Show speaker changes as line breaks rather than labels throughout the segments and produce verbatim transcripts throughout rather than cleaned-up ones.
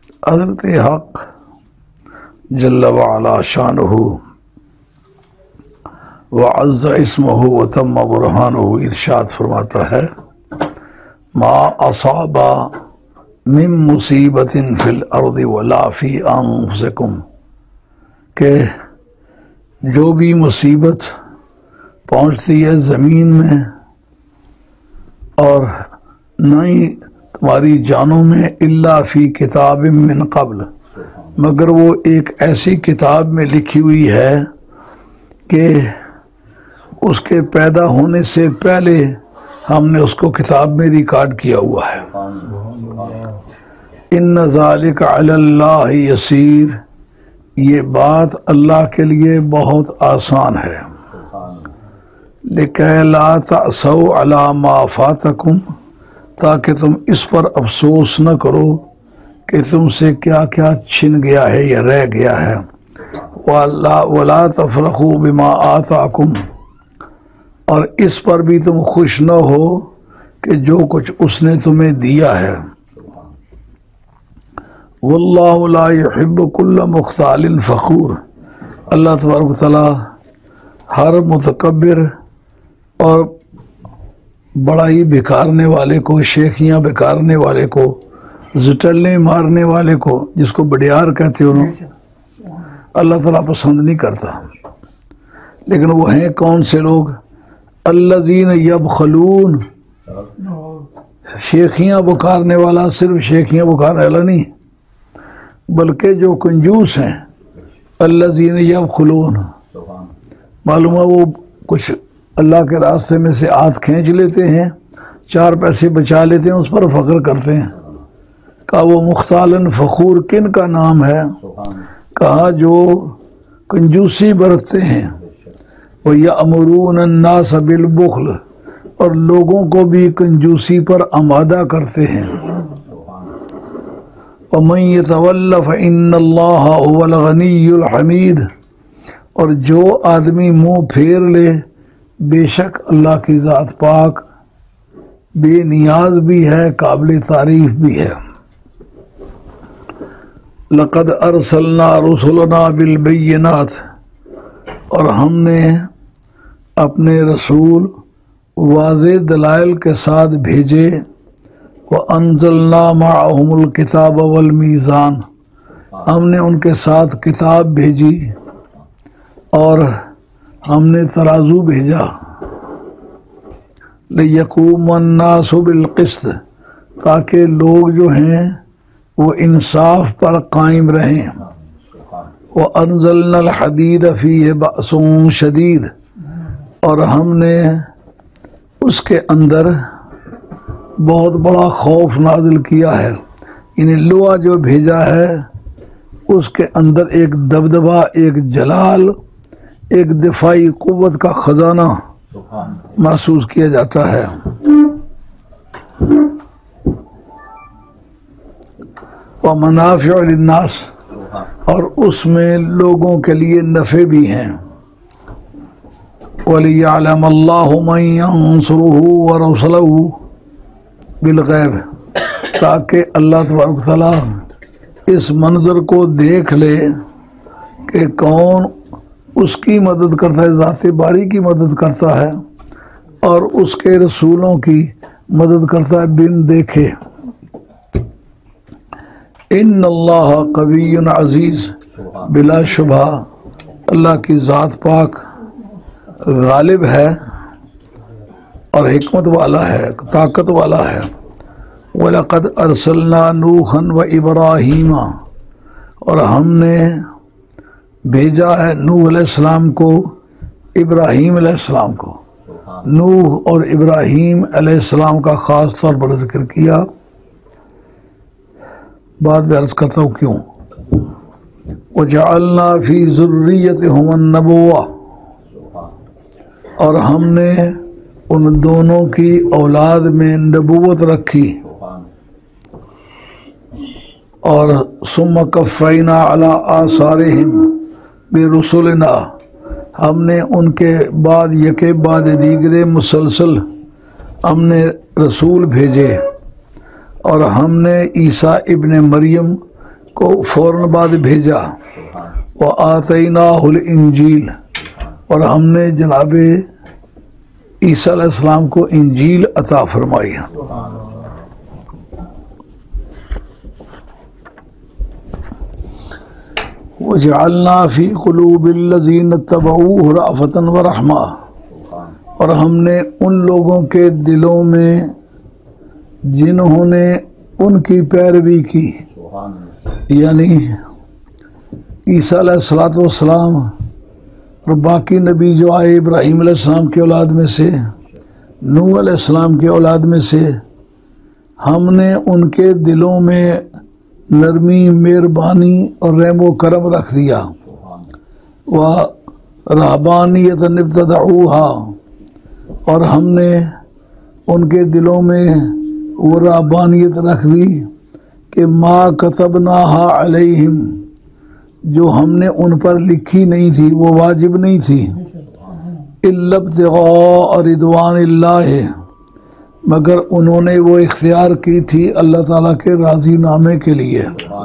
हज़रत हक़ जल्ल व अला शानुहु व अज़्ज़ इस्मुहु व तम्म बुरहानुहु इरशाद फरमाता है, मा असाबा मिन मुसीबतिन फिल अर्दि वला फी अंफुसिकुम, के जो भी मुसीबत पहुँचती है ज़मीन में और न ही तुम्हारी जानों में, इल्ला फ़ी किताब मिन क़ब्ल, मगर वो एक ऐसी किताब में लिखी हुई है कि उसके पैदा होने से पहले हमने उसको किताब में रिकॉर्ड किया हुआ है। इन्न ज़ालिका अलल्लाहि यसीर, ये बात अल्लाह के लिए बहुत आसान है। लिकै ला तअसौ अला मा फातकुम, ताकि तुम इस पर अफसोस न करो कि तुमसे क्या क्या छिन गया है या रह गया है। वला वला तफरहू बिमा आताकुम, और इस पर भी तुम खुश न हो कि जो कुछ उसने तुम्हें दिया है। वल्लाहु ला युहिब्बु कुल्ला मुख्तालिन फ़खूर, अल्लाह तबारक व तआला हर मुतकब्बिर और बड़ा ही बेकारने वाले को, शेखियाँ बेकारने वाले को, जुटलने मारने वाले को, जिसको बडियार कहते हो, अल्लाह ताला पसंद नहीं करता। लेकिन वो हैं कौन से लोग? अल्लज़ीन यबखलून, शेखियाँ बुकारने वाला सिर्फ शेखियाँ बुकारने वाला नहीं, बल्कि जो कंजूस हैं। अल्लज़ीन यबखलून, मालूम है वो कुछ अल्लाह के रास्ते में से हाथ खींच लेते हैं, चार पैसे बचा लेते हैं, उस पर फ़ख्र करते हैं। कहा वो मुख्तालन फ़खूर किन का नाम है? कहा जो कंजूसी बरतते हैं। वो यअमुरून अन्नास बिल बुख्ल, और लोगों को भी कंजूसी पर आमादा करते हैं। व मन यतवल्ला फ़इन्नल्लाह हुवल गनियुल हमीद, और जो आदमी मुँह फेर ले, बेशक अल्लाह की ज़ात पाक बेनियाज भी है, काबिल तारीफ़ भी है। लक़द अरसलना रुसुलना बिल बय्यिनात, और हमने अपने रसूल वाज़े दलाइल के साथ भेजे। व अंज़लना मअहुमुल किताब वल मीज़ान, हमने उनके साथ किताब भेजी और हमने तराजू भेजा। लियक़ूमन्नासु बिल क़िस्त, ताकि लोग जो हैं वो इंसाफ पर कायम रहें। व अंज़लनल हदीद फ़ीहि बअसुन शदीद, और हमने उसके अंदर बहुत बड़ा खौफ नाजिल किया है। यानी लोहा जो भेजा है उसके अंदर एक दबदबा, एक जलाल, एक दिफाई कुव्वत का ख़जाना महसूस किया जाता है। व मनाफ़िअ लिन्नास, और उसमें लोगों के लिए नफ़े भी हैं। वलियअलमल्लाहु मन यंसुरुहु व रुसुलहु बिलग़ैब, ताकि अल्लाह तबारक व तआला इस मंज़र को देख ले कि कौन उसकी मदद करता है, ज़ाते बारी की मदद करता है, और उसके रसूलों की मदद करता है बिन देखे। इन्नल्लाह क़विय्युन अज़ीज़, बिला शुबा अल्लाह की ज़ात पाक गालिब है और हिकमत वाला है, ताकत वाला है। वलक़द अरसलना नूहन व इब्राहीमा, और हमने भेजा है नूह अलैहिस्सलाम को, इब्राहीम अलैहिस्सलाम को। नूह और इब्राहीम अलैहिस्सलाम का ख़ास तौर पर जिक्र किया। बाद में अर्ज़ करता हूँ क्यों। वजअलना फ़ी ज़ुर्रियतिहुमुन नबुव्वा, और हमने उन दोनों की औलाद में नबूवत रखी। और सुम्मा कफ़ैना अला आसारिहिम बिरुसुलिना, हमने उनके बाद यके बाद दीगरे मुसलसल हमने रसूल भेजे। और हमने ईसा इब्ने मरियम को फ़ौरन बाद भेजा। व आतैनाहुल इंजील, और हमने जनाब ईसा अलैहिस्सलाम को इंजील अता फरमाई। वजअलना फी क़ुलूबिल्लज़ीना तबऊहु रअफ़तन व रहमा, और हमने उन लोगों के दिलों में जिन्होंने उनकी पैरवी की, यानी ईसा अलैहिस्सलातु वस्सलाम और बाकी नबी जो आए इब्राहीम अलैहिस्सलाम के औलाद में से, नूह अलैहिस्सलाम के औलाद में से, हमने उनके दिलों में नरमी, मेहरबानी और रहमो करम रख दिया। वह रहबानियतन इब्तदऊहा, और हमने उनके दिलों में वो रहबानियत रख दी कि मा कतबनाहा अलैहिम, जो हमने उन पर लिखी नहीं थी, वो वाजिब नहीं थी। इल्ला इब्तिग़ा रिदवानिल्लाह, मगर उन्होंने वो इख्तियार की थी अल्लाह ताला के राज़ी नामे के लिए।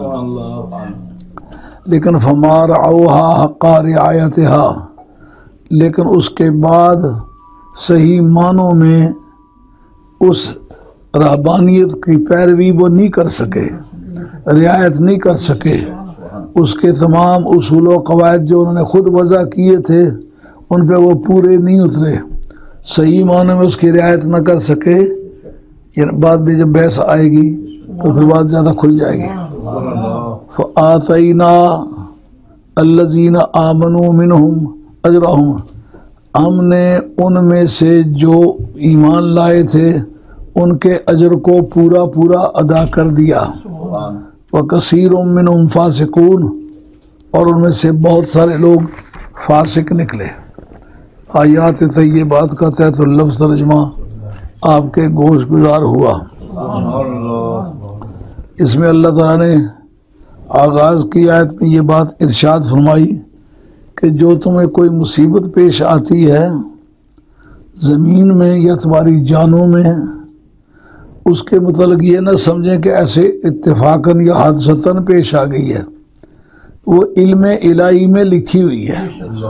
लेकिन फमा रअऊहा हक़्क़ा रिआयतिहा, लेकिन उसके बाद सही मानों में उस रहबानियत की पैरवी वो नहीं कर सके, रियायत नहीं कर सके। उसके तमाम उसूल व क़वायद जो उन्होंने ख़ुद वज़ा किए थे उन पर वो पूरे नहीं उतरे, सही मानों में उसकी रियायत न कर सके। बाद में जब बहस आएगी तो फिर बात ज़्यादा खुल जाएगी। फ़आतैना अल्लज़ीना आमनू मिनहुम अजरहुम, हमने उनमें से जो ईमान लाए थे उनके अजर को पूरा पूरा अदा कर दिया। व कसीरुम मिनहुम फासिकून, और उनमें से बहुत सारे लोग फासिक निकले। आयात तय्यबात का तहत लफ्ज़ तर्जमा आपके गोश गुजार हुआ। इसमें अल्लाह ताला ने आगाज़ की आयत में ये बात इरशाद फरमाई कि जो तुम्हें कोई मुसीबत पेश आती है ज़मीन में या तुम्हारी जानों में, उसके मतलब ये न समझें कि ऐसे इत्तेफाकन या हादसतन पेश आ गई है, वो इल्म इलाही में लिखी हुई है।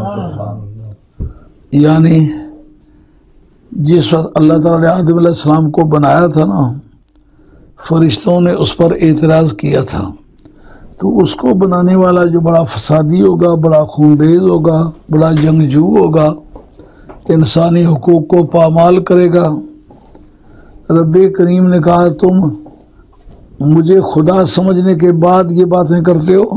यानी जिस वक्त अल्लाह ताला ने आदम अलैहिस्सलाम को बनाया था ना, फरिश्तों ने उस पर एतराज़ किया था, तो उसको बनाने वाला जो बड़ा फसादी होगा, बड़ा खूनरेज़ होगा, बड़ा जंगजू होगा, इंसानी हुकूक को पामाल करेगा, रब्बे करीम ने कहा तुम मुझे खुदा समझने के बाद ये बातें करते हो।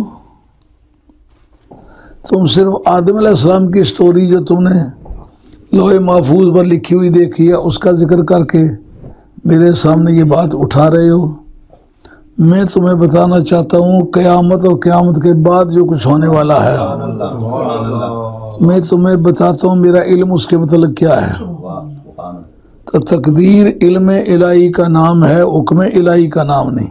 तुम सिर्फ आदम अलैहिस्सलाम की स्टोरी जो तुमने लोहे महफूज पर लिखी हुई देखी है उसका जिक्र करके मेरे सामने ये बात उठा रहे हो। मैं तुम्हें बताना चाहता हूँ क़यामत और क़यामत के बाद जो कुछ होने वाला है, मैं तुम्हें बताता हूँ मेरा इल्म उसके मतलब क्या है। तो तकदीर इल्म इलाही का नाम है, हुक्म इलाही का नाम नहीं।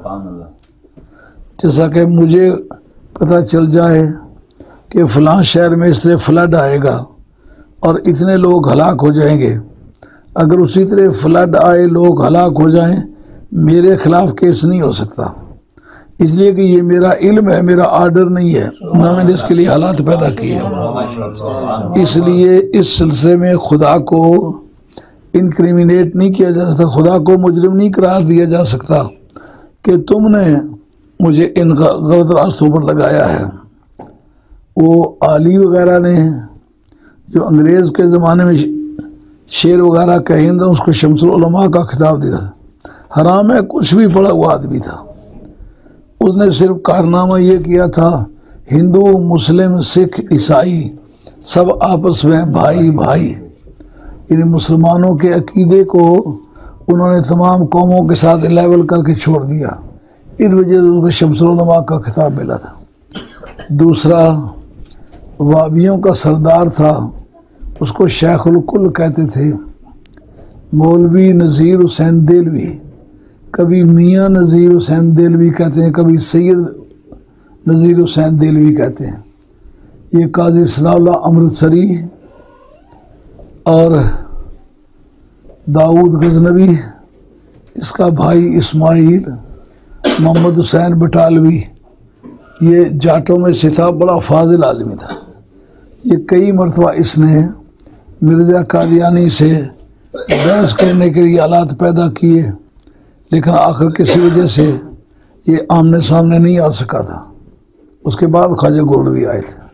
जैसा कि मुझे पता चल जाए कि फ़लाँ शहर में इस तरह फ्लड आएगा और इतने लोग हलाक हो जाएंगे, अगर उसी तरह फ्लड आए लोग हलाक हो जाएं, मेरे ख़िलाफ़ केस नहीं हो सकता, इसलिए कि ये मेरा इल्म है, मेरा आर्डर नहीं है, ना मैंने इसके लिए हालात पैदा किए। इसलिए इस सिलसिले में खुदा को इनक्रिमिनेट नहीं किया जा सकता, खुदा को मुजरिम नहीं करार दिया जा सकता कि तुमने मुझे इन गलत रास्तों पर लगाया है। वो आली वगैरह ने जो अंग्रेज़ के ज़माने में शेर वगैरह कहें तो उसको शम्सुल उलमा का खिताब दिया, हराम है कुछ भी पड़ा हुआ आदमी था। उसने सिर्फ कारनामा ये किया था, हिंदू मुस्लिम सिख ईसाई सब आपस में भाई भाई, यानी मुसलमानों के अकीदे को उन्होंने तमाम कौमों के साथ लेवल करके छोड़ दिया। इस वजह से उसको शम्सुल उलमा का खिताब मिला था। दूसरा वाबियों का सरदार था, उसको शेखुल कुल कहते थे, मौलवी नज़ीर हुसैन देलवी, कभी मियाँ नज़ीर हुसैन देलवी कहते हैं, कभी सैयद नज़ीर हुसैन देलवी कहते हैं। ये काजी सलाउल्लाह अमृतसरी और दाऊद गजनवी, इसका भाई इस्माइल, मोहम्मद हुसैन बटालवी, ये जाटों में से था, बड़ा फाजिल आदमी था। ये कई मरतबा इसने मिर्ज़ा कादियानी से बहस करने के लिए हालात पैदा किए, लेकिन आखिर किसी वजह से ये आमने सामने नहीं आ सका था। उसके बाद ख्वाजा गोल्डवी आए थे।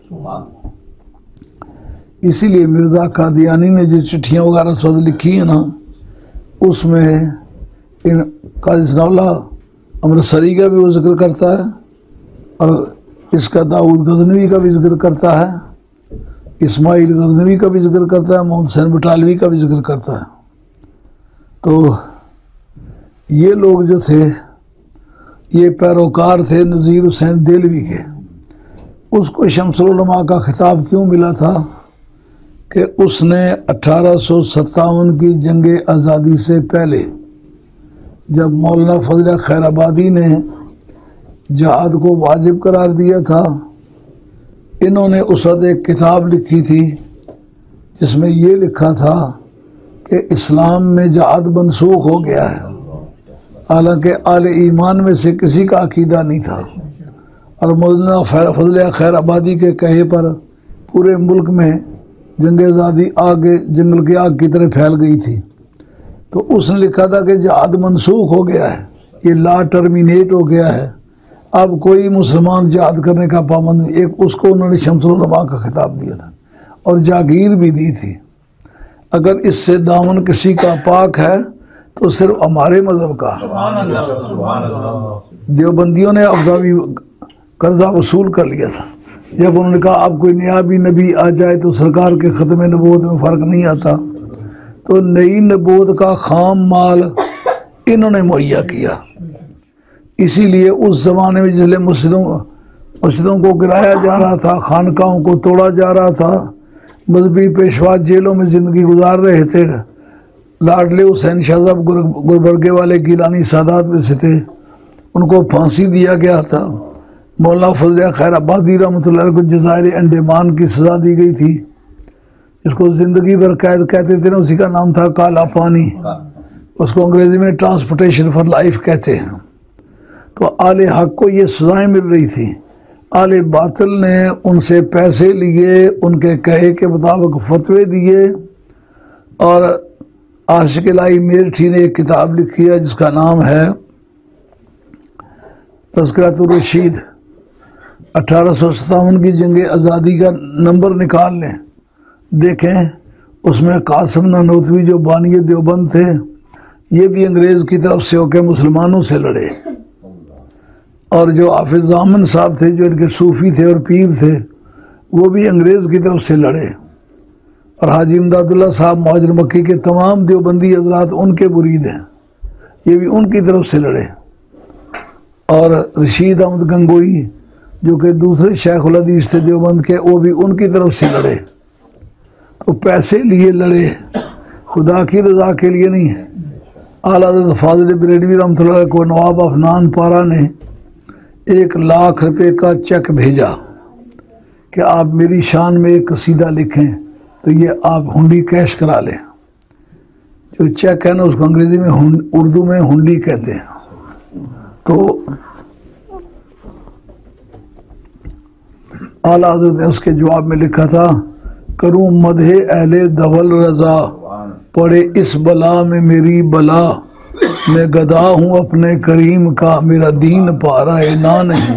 इसीलिए मिर्ज़ा कादियानी ने जो चिट्ठियाँ वगैरह सब लिखी हैं ना, उसमें इन काजी सनाउल्लाह अमृतसरी का भी वो जिक्र करता है और इसका दाऊद गजनवी का भी जिक्र करता है, इस्माइल गजनवी का भी जिक्र करता है, मोहम्मद हुसैन बटालवी का भी जिक्र करता है। तो ये लोग जो थे ये पैरोकार थे नज़ीर हुसैन देलवी के। उसको शम्सुल उलमा का खिताब क्यों मिला था कि उसने अठारह सौ सत्तावन की जंग आज़ादी से पहले जब मौलाना फजल खैराबादी ने जहाद को वाजिब करार दिया था, इन्होंने उस वक्त एक किताब लिखी थी जिसमें ये लिखा था कि इस्लाम में जहाद मनसूख हो गया है। हालांकि आले ईमान में से किसी का अकीदा नहीं था और मौलाना फजल खैराबादी के कहे पर पूरे मुल्क में जंग आज़ादी आगे जंगल की आग की तरह फैल गई थी। तो उसने लिखा था कि जहाद मनसूख हो गया है, ये ला टर्मिनेट हो गया है, अब कोई मुसलमान जहाद करने का पाबंद नहीं। एक उसको उन्होंने शम्सुल उलमा का खिताब दिया था और जागीर भी दी थी। अगर इससे दामन किसी का पाक है तो सिर्फ हमारे मज़हब का। देवबंदियों ने अफगावी कर्जा वसूल कर लिया था जब उन्होंने कहा अब कोई नया भी नबी आ जाए तो सरकार के ख़त्म नबूवत में फ़र्क नहीं आता, तो नई नबूवत का खाम माल इन्होंने मुहैया किया। इसीलिए उस ज़माने में जिसले मस्जिदों मस्जिदों को गिराया जा रहा था, खानकाहों को तोड़ा जा रहा था, मजहबी पेशवा जेलों में ज़िंदगी गुजार रहे थे। लाडले हुसैन शाह साहब गुलबर्गे वाले गिलानी सादात में से थे, उनको फांसी दिया गया था। मौलाना फजल खैराबादी रहमतुल्लाह अलैह को जज़ाइर अंडमान की सज़ा दी गई थी, इसको ज़िंदगी भर कैद कहते थे ना, उसी का नाम था काला पानी। उसको अंग्रेज़ी में ट्रांसपोर्टेशन फॉर लाइफ कहते हैं। तो आले हक को ये सज़ाएँ मिल रही थी। आले बातिल ने उनसे पैसे लिए, उनके कहे के मुताबिक फतवे दिए। और आशिक इलाही मेरठी ने एक किताब लिखी है जिसका नाम है तज़किरतुर रशीद। अठारह सौ सत्तावन की जंग आज़ादी का नंबर निकाल लें, देखें उसमें कासिम ननोतवी जो बानी देवबंद थे, ये भी अंग्रेज़ की तरफ से होकर मुसलमानों से लड़े। और जो हाफिज़ ज़ामन साहब थे जो इनके सूफ़ी थे और पीर थे, वो भी अंग्रेज़ की तरफ से लड़े। और हाजी इमदादुल्लाह साहब मुहाजिर मक्की के तमाम देवबंदी हज़रात उनके मुरीद हैं, ये भी उनकी तरफ से लड़े। और रशीद अहमद गंगोई जो कि दूसरे शेख उल हदीस थे देवबंद के, वो भी उनकी तरफ से लड़े। तो पैसे लिए लड़े, खुदा की रज़ा के लिए नहीं। आला हज़रत फाज़िल बरेलवी रहमतुल्लाह अलैह को नवाब अफनान पारा ने एक लाख रुपए का चेक भेजा कि आप मेरी शान में एक कसीदा लिखें, तो ये आप हुंडी कैश करा लें। जो चेक है ना उसको अंग्रेज़ी में उर्दू में हुंडी कहते हैं। तो आला हज़रत ने उसके जवाब में लिखा था, करूँ मदहे अहले दवल रज़ा, पड़े इस बला में मेरी बला, मैं गदा हूँ अपने करीम का, मेरा दीन पारा है ना नहीं।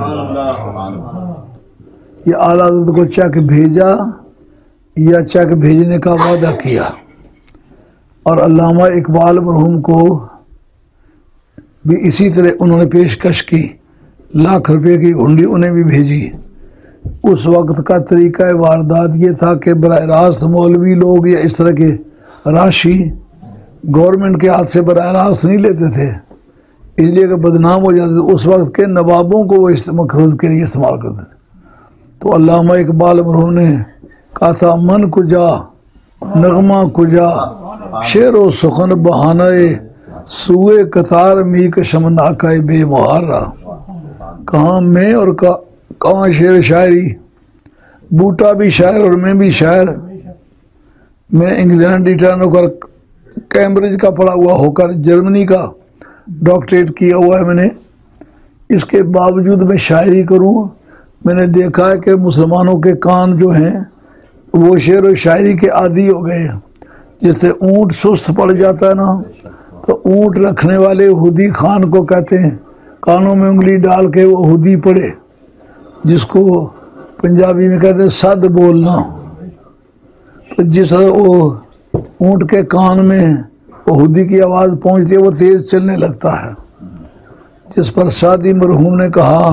ये आला हज़रत को चेक भेजा या चेक भेजने का वादा किया। और अल्लामा इकबाल मरहूम को भी इसी तरह उन्होंने पेशकश की, लाख रुपए की हुंडी उन्हें भी भेजी। उस वक्त का तरीका वारदात ये था कि बराह रास्त मौलवी लोग या इस तरह के राशि गवर्नमेंट के हाथ से बराह रास्त नहीं लेते थे, इसलिए कि बदनाम हो जाते थे। उस वक्त के नवाबों को वो इस मकसद के लिए इस्तेमाल करते थे। तो अल्लामा इकबाल मरहूम ने कहा था, मन कुजा नगमा कुजा, शेर व सुखन बहानाए, सुए कतार मी कशमना का बेमुहारा। कहाँ मैं और कहाँ शेर शायरी, बूटा भी शायर और मैं भी शायर। मैं इंग्लैंड रिटर्न होकर कैम्ब्रिज का पढ़ा हुआ होकर जर्मनी का डॉक्टरेट किया हुआ है मैंने। इसके बावजूद मैं शायरी करूं। मैंने देखा है कि मुसलमानों के कान जो हैं वो शेर व शायरी के आदी हो गए हैं। जिससे ऊँट सुस्त पड़ जाता है ना, तो ऊँट रखने वाले हुदी खान को कहते हैं, कानों में उंगली डाल के वो हुदी पड़े, जिसको पंजाबी में कहते हैं सद बोलना। तो जिस वो ऊँट के कान में वो हुदी की आवाज़ पहुंचती है वो तेज़ चलने लगता है। जिस पर सादी मरहूम ने कहा,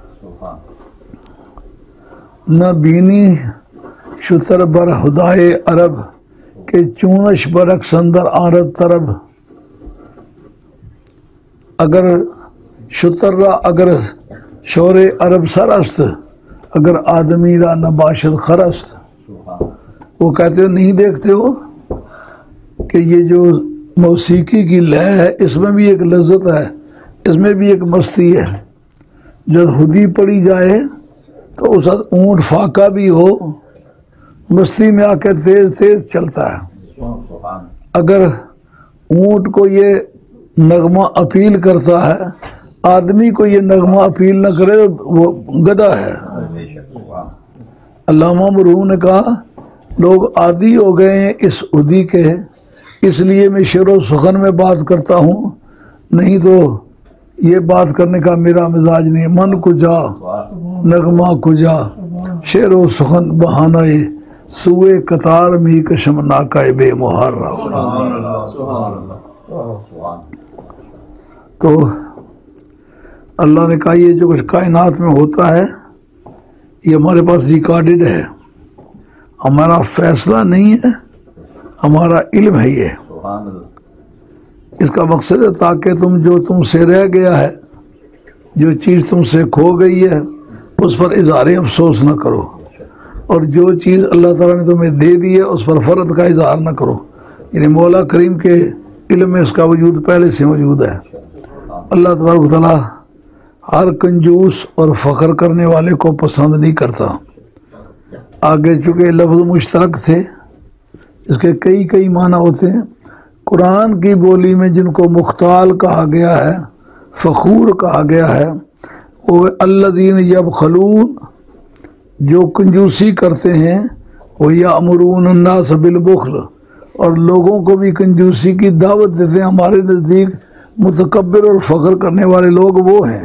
न बीनी शुतर बर हुदाए अरब के चूनश बरक संदर आरत तरब। अगर शुतर्रा अगर शोरे अरब सरस्त, अगर आदमी रा नबाशत खरस्त। वो कहते हो नहीं देखते हो कि ये जो मौसीकी की लय है इसमें भी एक लज्जत है, इसमें भी एक मस्ती है। जब हुदी पड़ी जाए तो उस ऊँट फाका भी हो, मस्ती में आकर तेज तेज चलता है। अगर ऊँट को ये नगमा अपील करता है, आदमी को ये नगमा अपील न करे तो वो गधा है। अल्लामा मरहूम ने कहा, लोग आदी हो गए हैं इस उदी के, इसलिए मैं शेर सुखन में बात करता हूँ, नहीं तो ये बात करने का मेरा मिजाज नहीं है। मन कुजा नगमा कुजा शेर व सुखन बहाना ये सुए कतार मी कशम नाका बेमुहार। तो अल्लाह ने कहा ये जो कुछ कायनात में होता है ये हमारे पास रिकॉर्डेड है, हमारा फैसला नहीं है, हमारा इल्म है। ये इसका मकसद है ताकि तुम जो तुमसे रह गया है, जो चीज़ तुमसे खो गई है, उस पर इज़हार अफसोस न करो, और जो चीज़ अल्लाह ताला ने तुम्हें दे दी है उस पर फ़र्द का इज़हार न करो। यानी मौला करीम के इल्म में इसका वजूद पहले से मौजूद है। अल्लाह तबारक व तआला हर कंजूस और फ़ख्र करने वाले को पसंद नहीं करता। आगे चूँकि लफ्ज़ मुश्तरक थे, इसके कई कई माना होते हैं। कुरान की बोली में जिनको मुख्ताल कहा गया है, फ़खूर कहा गया है, वो अल्लज़ीन यबखलून, जो कंजूसी करते हैं, वो यामुरून अन्नास बिलबुख्ल, और लोगों को भी कंजूसी की दावत देते हैं। हमारे नज़दीक मुतकब्बिर और फ़ख्र करने वाले लोग वो हैं।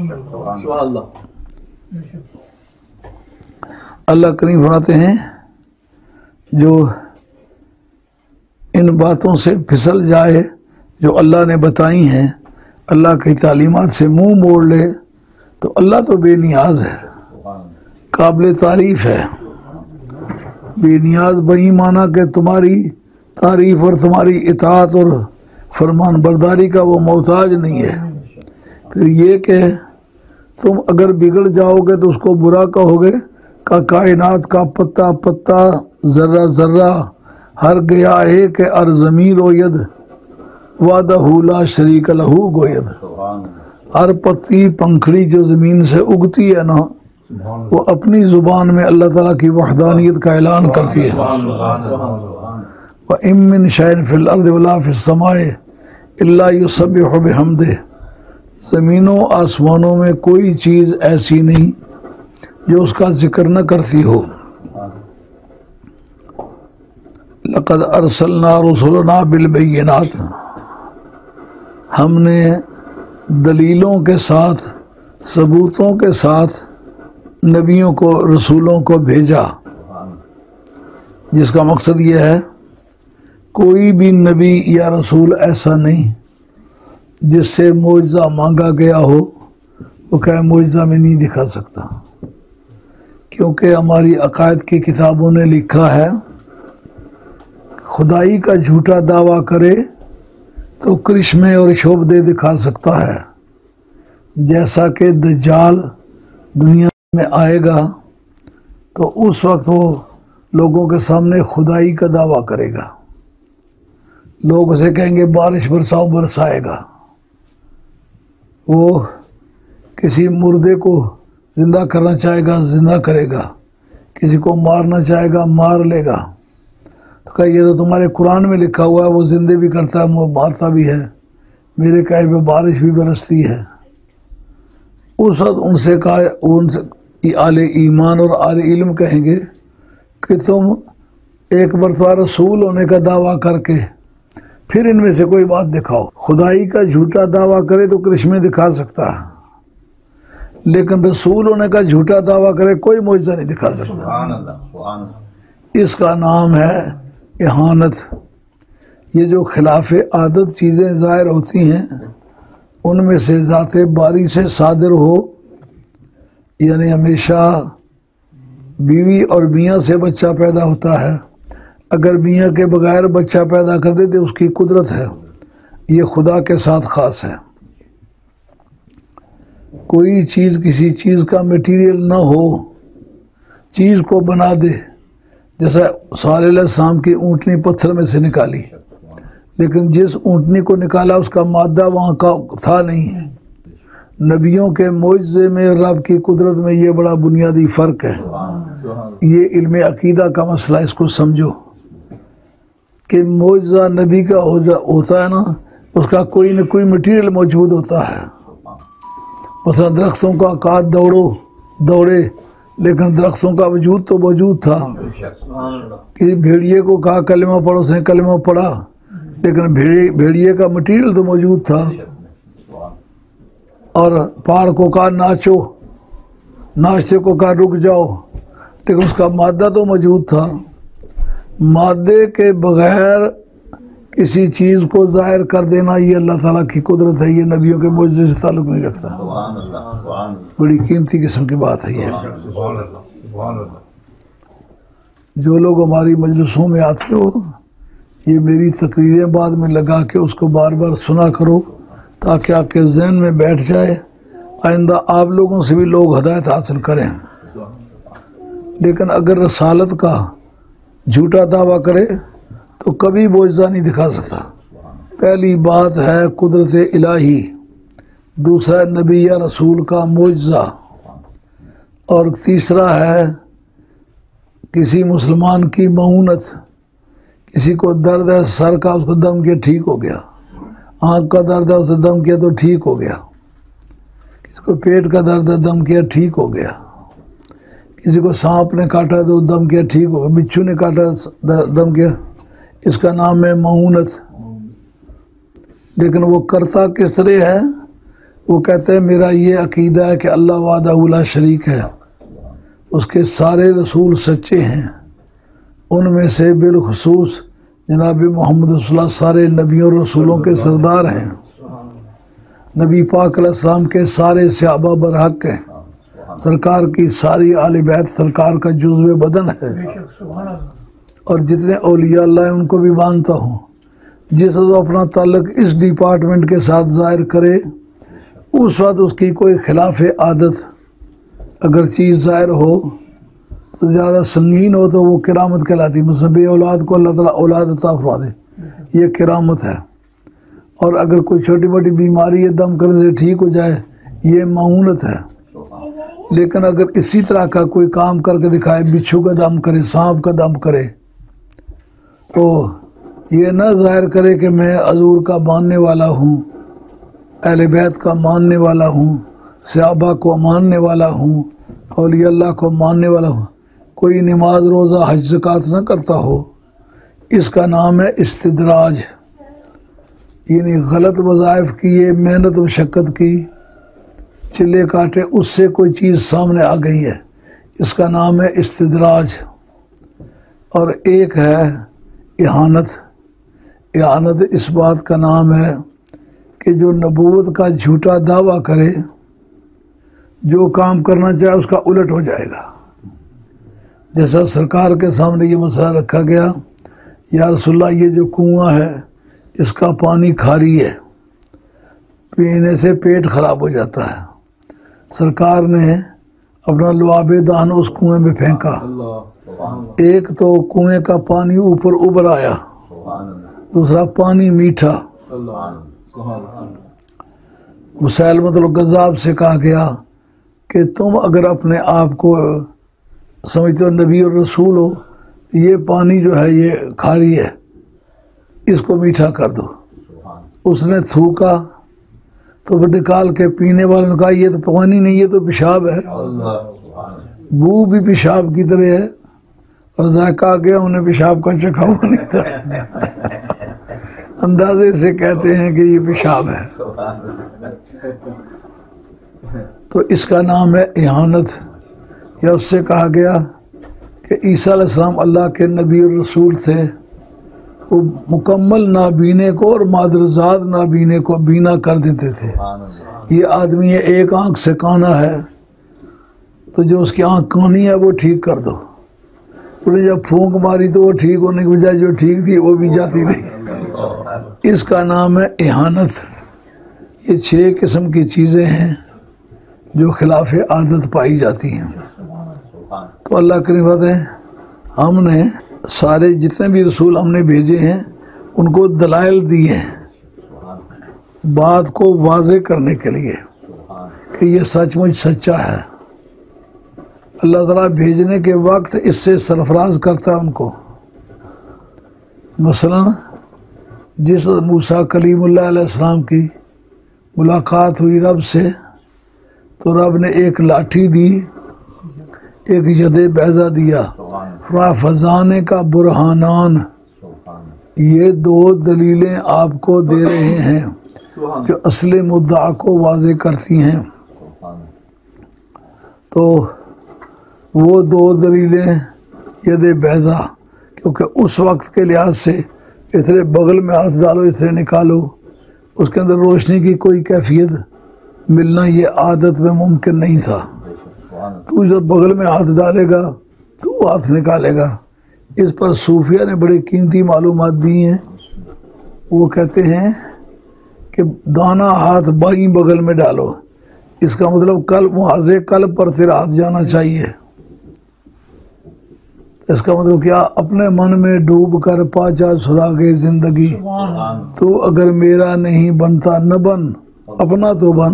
अल्लाह करीम फरमाते हैं, जो इन बातों से फिसल जाए जो अल्लाह ने बताई हैं, अल्लाह की तालीमात से मुंह मोड़ ले, तो अल्लाह तो बेनियाज है, काबिल तारीफ़ है। बेनियाज वही माना कि तुम्हारी तारीफ़ और तुम्हारी इताअत और फरमान बरदारी का वो मोहताज नहीं है। फिर ये कि तुम अगर बिगड़ जाओगे तो उसको बुरा कहोगे, का कायनात का पत्ता पत्ता ज़र्रा ज़र्रा हर गया है कि अर ज़मीर व यद वादहू ला शरीक लहू गोयद। हर पत्ती पंखड़ी जो ज़मीन से उगती है ना, वो अपनी ज़ुबान में अल्लाह ताला की वहदानियत का ऐलान करती है। व इम मिन शैइन फिल अर्दि वला फिस समाए इल्ला युसब्बिहु बिहम्दिही। ज़मीनों आसमानों में कोई चीज़ ऐसी नहीं जो उसका जिक्र न करती हो। लक़द अरसलना रुसुलना बिलबय्यिनात, हमने दलीलों के साथ, सबूतों के साथ नबियों को, रसूलों को भेजा। जिसका मकसद ये है, कोई भी नबी या रसूल ऐसा नहीं जिससे मोजज़ा मांगा गया हो वो कहे मोजज़ा में नहीं दिखा सकता, क्योंकि हमारी अकायद की किताबों ने लिखा है, खुदाई का झूठा दावा करे तो करिश्मे और शोभदे दिखा सकता है। जैसा कि दज्जाल दुनिया में आएगा तो उस वक्त वो लोगों के सामने खुदाई का दावा करेगा। लोग उसे कहेंगे बारिश बरसाओ, बरसाएगा। वो किसी मुर्दे को ज़िंदा करना चाहेगा, ज़िंदा करेगा। किसी को मारना चाहेगा, मार लेगा। तो कहा ये तो तुम्हारे कुरान में लिखा हुआ है, वो ज़िंदे भी करता है, वो मारता भी है, मेरे कहे पे बारिश भी बरसती है। उस वक्त उनसे कहा, उनसे आले ईमान और आले इल्म कहेंगे कि तुम एक मरतबा रसूल होने का दावा करके फिर इनमें से कोई बात दिखाओ। खुदाई का झूठा दावा करे तो करिश्मे दिखा सकता है, लेकिन रसूल होने का झूठा दावा करे कोई मौजज़ा नहीं दिखा सकता। इसका नाम है इहानत। ये जो खिलाफ आदत चीज़ें ज़ाहिर होती हैं, उनमें से ज़ाते बारी से सादिर हो, यानी हमेशा बीवी और मियाँ से बच्चा पैदा होता है, अगर मियाँ के बगैर बच्चा पैदा कर दे तो उसकी कुदरत है, ये खुदा के साथ ख़ास है। कोई चीज़ किसी चीज़ का मटीरियल ना हो, चीज़ को बना दे। जैसा सालेह अलैहिस्सलाम की ऊँटनी पत्थर में से निकाली, लेकिन जिस ऊँटनी को निकाला उसका मादा वहाँ का था नहीं। नबियों के मोइज़े में रब की कुदरत में ये बड़ा बुनियादी फ़र्क है। ये इल्म अकीदा का मसला, इसको समझो कि मोइज़ा नबी का हो जा होता है ना, उसका कोई न कोई मटीरियल मौजूद होता है। मसलन दरख्तों का कहा दौड़ो दौड़े, लेकिन दरख्तों का वजूद तो मौजूद था। कि भेड़िए को कहा कलमा पढ़ो, उसने कलमा पढ़ा, लेकिन भेड़िए भेड़िए का मटीरियल तो मौजूद था। और पहाड़ को कहा नाचो, नाचते को कहा रुक जाओ, लेकिन उसका मादा तो मौजूद था। मादे के बगैर किसी चीज़ को ज़ाहिर कर देना ये अल्लाह ताला की कुदरत है, ये नबियों के मुआजिज़े से ताल्लुक़ नहीं रखता। बड़ी कीमती किस्म की बात है ये। जो लोग हमारी मजलिसों में आते हो, ये मेरी तकरीरें बाद में लगा के उसको बार बार सुना करो, ताकि आपके जहन में बैठ जाए। आइंदा आप लोगों से भी लोग हदायत हासिल करें। लेकिन अगर रसालत का झूठा दावा करे तो कभी मौजज़ा नहीं दिखा सकता। पहली बात है कुदरत इलाही, दूसरा नबी या रसूल का मौजज़ा, और तीसरा है किसी मुसलमान की मऊनत। किसी को दर्द है सर का, उसको दम किया ठीक हो गया। आँख का दर्द है, उसे दम किया तो ठीक हो गया। किसी को पेट का दर्द है, दम किया ठीक हो गया। किसी को सांप ने काटा तो दम किया ठीक हो गया। बिच्छू ने काटा दम किया, इसका नाम है मऊनत। लेकिन वो करता किस तरह है? वो कहते हैं मेरा ये अकीदा है कि अल्लाह वाहदहू ला शरीक है, उसके सारे रसूल सच्चे हैं, उनमें से बिलखुसूस जनाब मोहम्मद रसूलुल्लाह सारे नबियों और रसूलों के सरदार हैं। नबी पाक अलैहिस्सलाम के सारे सहाबा बरहक हैं। सरकार की सारी आले बैत सरकार का जुज़्व बदन है। और जितने औलिया अल्लाह हैं उनको भी मानता हूँ। जिस वक्त अपना ताल्लुक इस डिपार्टमेंट के साथ ज़ाहिर करे, उस वक्त उसकी कोई खिलाफ आदत अगर चीज़ ज़ाहिर हो तो ज़्यादा संगीन हो तो वो किरामत कहलाती। मतलब बे औलाद को अल्लाह ताला औलाद अता फरमा दे, ये किरामत है। और अगर कोई छोटी मोटी बीमारी है दम करने से ठीक हो जाए, ये मऊनत है। लेकिन अगर इसी तरह का कोई काम करके दिखाए, बिच्छू का दम करे, सांप का दम करे, तो ये न ज़ाहिर करे कि मैं हज़ूर का मानने वाला हूँ, अहले बैत का मानने वाला हूँ, सहाबा को मानने वाला हूँ, औलिया अल्लाह को मानने वाला हूँ। कोई नमाज रोज़ा हज ज़कात न करता हो, इसका नाम है इस्तिदराज। यानी गलत वज़ाइफ किए, मेहनत मशक्क़त की, चिल्ले काटे, उससे कोई चीज़ सामने आ गई है, इसका नाम है इस्तिदराज। और एक है इहानत। इहानत इस बात का नाम है कि जो नबूवत का झूठा दावा करे, जो काम करना चाहे उसका उलट हो जाएगा। जैसा सरकार के सामने ये मसला रखा गया, या रसूलुल्लाह ये जो कुआं है इसका पानी खारी है, पीने से पेट खराब हो जाता है। सरकार ने अपना लुआबे दान उस कुएं में फेंका। एक तो कुएं का पानी ऊपर उबर आया, दूसरा पानी मीठा। मुसैलमतुल कज़्ज़ाब से कहा गया कि तुम अगर अपने आप को समझते हो नबी और रसूल हो, ये पानी जो है ये खारी है, इसको मीठा कर दो। उसने थूका तो फिर निकाल के पीने वालों ने कहा ये तो पानी नहीं, ये तो पेशाब है, बू भी पेशाब की तरह है और जायका आ गया, उन्हें पेशाब का चखा हुआ नहीं था। अंदाजे से कहते हैं कि ये पेशाब है। तो इसका नाम है इहानत। या उससे कहा गया कि ईसा अलैहिस्सलाम अल्लाह के नबी और रसूल थे, वो मुकम्मल नाबीने को और मादरजात नाबीने को बीना कर देते थे। ये आदमी है एक आंख से काना है, तो जो उसकी आंख कानी है वो ठीक कर दो। उन्हें जब फूंक मारी तो वो ठीक होने के बजाय जो ठीक थी वो भी जाती रही। इसका नाम है इहानत। ये छह किस्म की चीज़ें हैं जो खिलाफ आदत पाई जाती हैं। तो अल्लाह करीम कहते हैं हमने सारे जितने भी रसूल हमने भेजे हैं उनको दलाइल दिए हैं बात को वाज़े करने के लिए कि ये सचमुच सच्चा है। अल्लाह ताला भेजने के वक्त इससे सरफराज करता है उनको। मसलन जिस मूसा कलीमुल्लाह अलैहिस्सलाम की मुलाकात हुई रब से, तो रब ने एक लाठी दी, एक यदे बैजा दिया, फजाने का बुरहानान, ये दो दलीलें आपको दे रहे हैं जो असली मुद्दा को वाज़े करती हैं। तो वो दो दलीलें यदे बैजा, क्योंकि उस वक्त के लिहाज से इतने बगल में हाथ डालो इतने निकालो, उसके अंदर रोशनी की कोई कैफियत मिलना ये आदत में मुमकिन नहीं था। तू जब बगल में हाथ डालेगा तू हाथ निकालेगा। इस पर सूफिया ने बड़े कीमती मालूमात दी हैं। वो कहते हैं कि दाना हाथ बाईं बगल में डालो, इसका मतलब कल मुहाजे कल पर तेरा हाथ जाना चाहिए। इसका मतलब क्या, अपने मन में डूब कर पाचा सुरागे जिंदगी, तो अगर मेरा नहीं बनता न बन, अपना तो बन।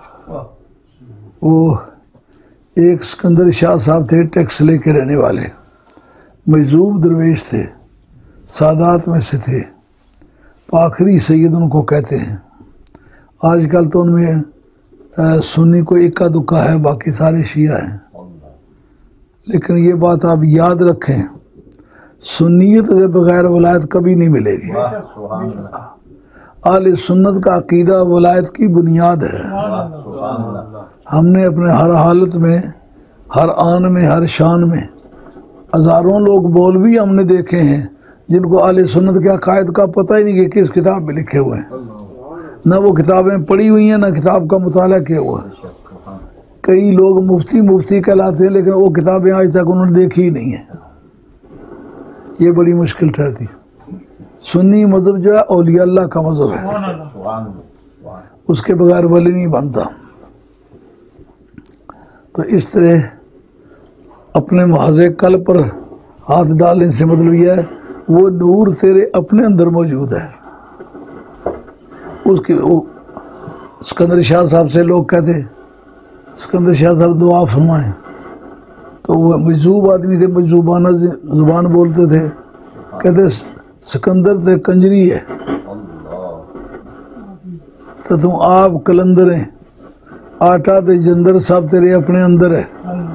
वो एक सिकंदर शाह साहब थे, टैक्स लेके रहने वाले, मजूब दरवेश थे, सादात में से थे, आखिरी सैयद उनको कहते हैं। आजकल तो उनमें सुन्नी को इक्का दुक्का है, बाकी सारे शिया हैं। लेकिन ये बात आप याद रखें, सुन्नियत के बगैर वलायत कभी नहीं मिलेगी। आले सुन्नत का अकीदा वलायत की बुनियाद है। हमने अपने हर हालत में, हर आन में, हर शान में हज़ारों लोग बोल भी हमने देखे हैं जिनको आले सुन्नत के अकायद का पता ही नहीं कि किस किताब में लिखे हुए हैं, ना वो किताबें पढ़ी हुई हैं, ना किताब का मुताला किया हुआ है। कई लोग मुफ्ती मुफ्ती कहलाते हैं, लेकिन वो किताबें आज तक उन्होंने देखी ही नहीं है। ये बड़ी मुश्किल ठहरती। सुन्नी मज़हब जो है औलिया अल्लाह का मज़हब है, उसके बगैर वली नहीं बनता। तो इस तरह अपने मुहाजे कल पर हाथ डालने से मतलब यह है वो नूर तेरे अपने अंदर मौजूद है। उसकी वो सिकंदर शाह साहब से लोग कहते, सिकंदर शाह साहब दुआ फरमाएं, तो वो मजूब आदमी थे, मजूबाना जुबान बोलते थे। कहते सिकंदर ते कंजरी है तो तुम आप कलंदर हैं, आटा ते जंदर सब तेरे अपने अंदर है।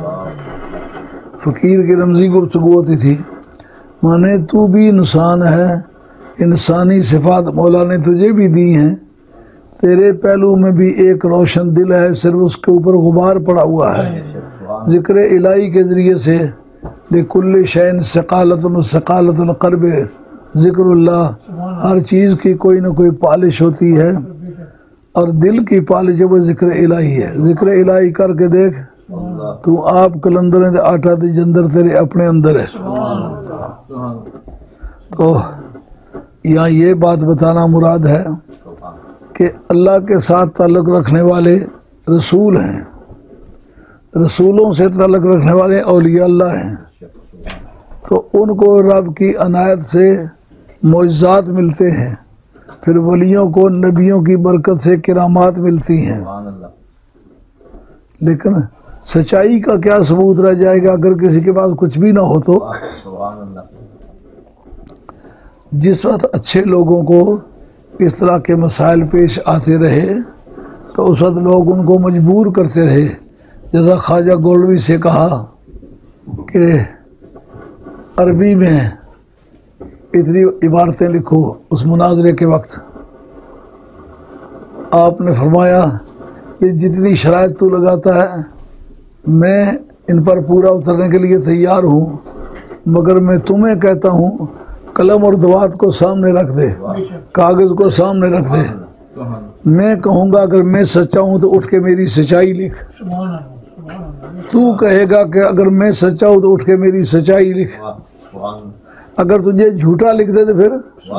फ़कीर की रमज़ी गुफ्तगू होती थी, माने तू भी इंसान है, इंसानी सिफात मौला ने तुझे भी दी हैं, तेरे पहलू में भी एक रोशन दिल है, सिर्फ उसके ऊपर गुबार पड़ा हुआ है। ज़िक्र इलाही के ज़रिए से लिकुल्ल शैन सकालतुन सकालतुल क़ल्ब, ज़िक्रुल्लाह, हर चीज़ की कोई ना कोई पालिश होती है और दिल की पालिश वो ज़िक्र इलाही है। ज़िक्र इलाही करके देख, तू आप कलंदर है, आटा दे जंदर तेरे अपने अंदर है। तो यहाँ ये बात बताना मुराद है कि अल्लाह के साथ ताल्लुक़ रखने वाले रसूल हैं, रसूलों से ताल्लुक़ रखने वाले औलिया अल्लाह हैं। तो उनको रब की अनायत से मौजज़ात मिलते हैं, फिर वलियों को नबियों की बरकत से किरामात मिलती हैं। लेकिन सच्चाई का क्या सबूत रह जाएगा अगर किसी के पास कुछ भी ना हो? तो जिस वक्त अच्छे लोगों को इस तरह के मसाइल पेश आते रहे तो उस वक्त लोग उनको मजबूर करते रहे, जैसा ख्वाजा गोल्डवी से कहा कि अरबी में इतनी इबारतें लिखो। उस मुनाजरे के वक्त आपने फरमाया ये जितनी शराइत तू लगाता है मैं इन पर पूरा उतरने के लिए तैयार हूँ, मगर मैं तुम्हें कहता हूँ कलम और दवात को सामने रख दे, कागज़ को सामने रख दे। मैं कहूँगा अगर मैं सच्चा हूँ तो उठ के मेरी सच्चाई लिख, तू कहेगा कि अगर मैं सच्चा हूँ तो उठ के मेरी सच्चाई लिख। अगर तुझे झूठा लिख दे तो फिर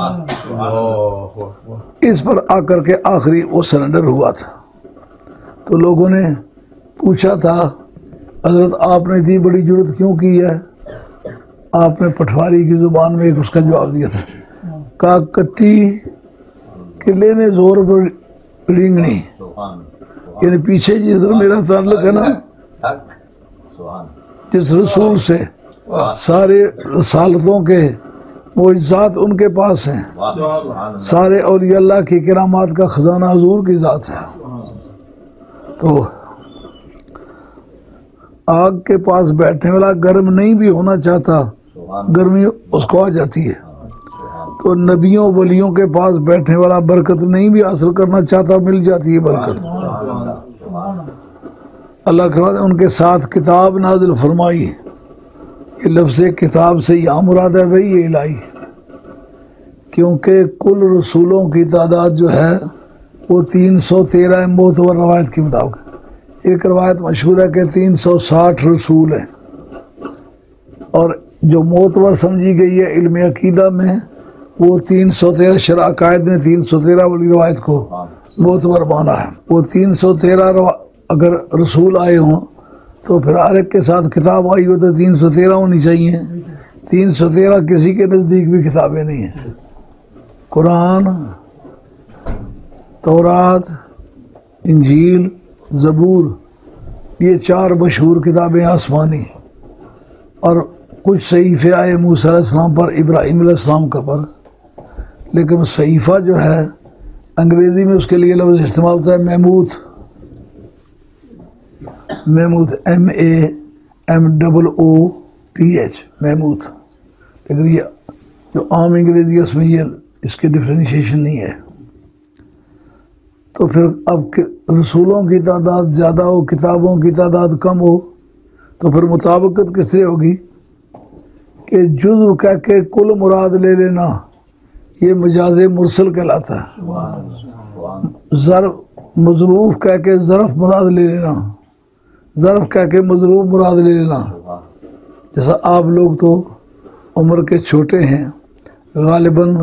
इस पर आकर के आखिरी वो सरेंडर हुआ था। तो लोगों ने पूछा था हजरत आपने इतनी बड़ी जरूरत क्यों की है? आपने पटवारी की जुबान में एक उसका जवाब दिया था, का कट्टी किले ने जोर पर रिंगनी, यानी पीछे जिधर मेरा ताल्लुक है ना जिस रसूल से सारे रसालतों के मोइज़ात उनके पास हैं, सारे औलिया अल्लाह की किरामात का खजाना हुजूर की ज़ात है। तो आग के पास बैठने वाला गर्म नहीं भी होना चाहता, गर्मी उसको आ जाती है। तो नबियों वलियों के पास बैठने वाला बरकत नहीं भी हासिल करना चाहता, मिल जाती है बरकत। अल्लाह ने उनके साथ किताब नाजिल फरमाई। ये लफ्ज़ किताब से यहाँ मुराद है वही इलाही, क्योंकि कुल रसूलों की तादाद जो है वो तीन सौ तेरह मोतबर रवायत के मुताबिक। एक रवायत मशहूर है कि तीन सौ साठ रसूल हैं, और जो मोतबर समझी गई है इल्म अकीदा में वो तीन सौ तेरह शरअ कायद ने तीन सौ तेरह वाली रवायत को मोतबर माना है। वो तीन सौ तेरह अगर रसूल आए हों तो फिर हर एक के साथ किताब आई हो तो तीन सौ तेरह होनी चाहिए। तीन सौ तेरह किसी के नज़दीक भी किताबें नहीं हैं। कुरान, तौरात, इंजील, ज़बूर, ये चार मशहूर किताबें आसमानी, और कुछ सहीफ़े आए मूसा अलैहिस्सलाम पर, इब्राहीम अलैहिस्सलाम का पर। लेकिन सहीफ़ा जो है अंग्रेज़ी में उसके लिए लफ्ज़ इस्तेमाल होता है Mahmood, Mahmood M A M double O T H Mahmood. लेकिन ये जो आम अंग्रेज़ी है उसमें ये इसकी डिफ्रेंशिएशन नहीं है। तो फिर अब रसूलों की तादाद ज़्यादा हो, किताबों की तादाद कम हो, तो फिर मुताबिकत किस तरह होगी कि जुज़्व कह के कुल मुराद ले लेना, ये मजाज मुरसल कहलाता है। ज़र्फ़ मज़रूफ़ कह के ज़र्फ़ मुराद ले लेना, ज़र्फ़ कह के मज़रूफ़ मुराद ले लेना। जैसा आप लोग तो उम्र के छोटे हैं, गालिबन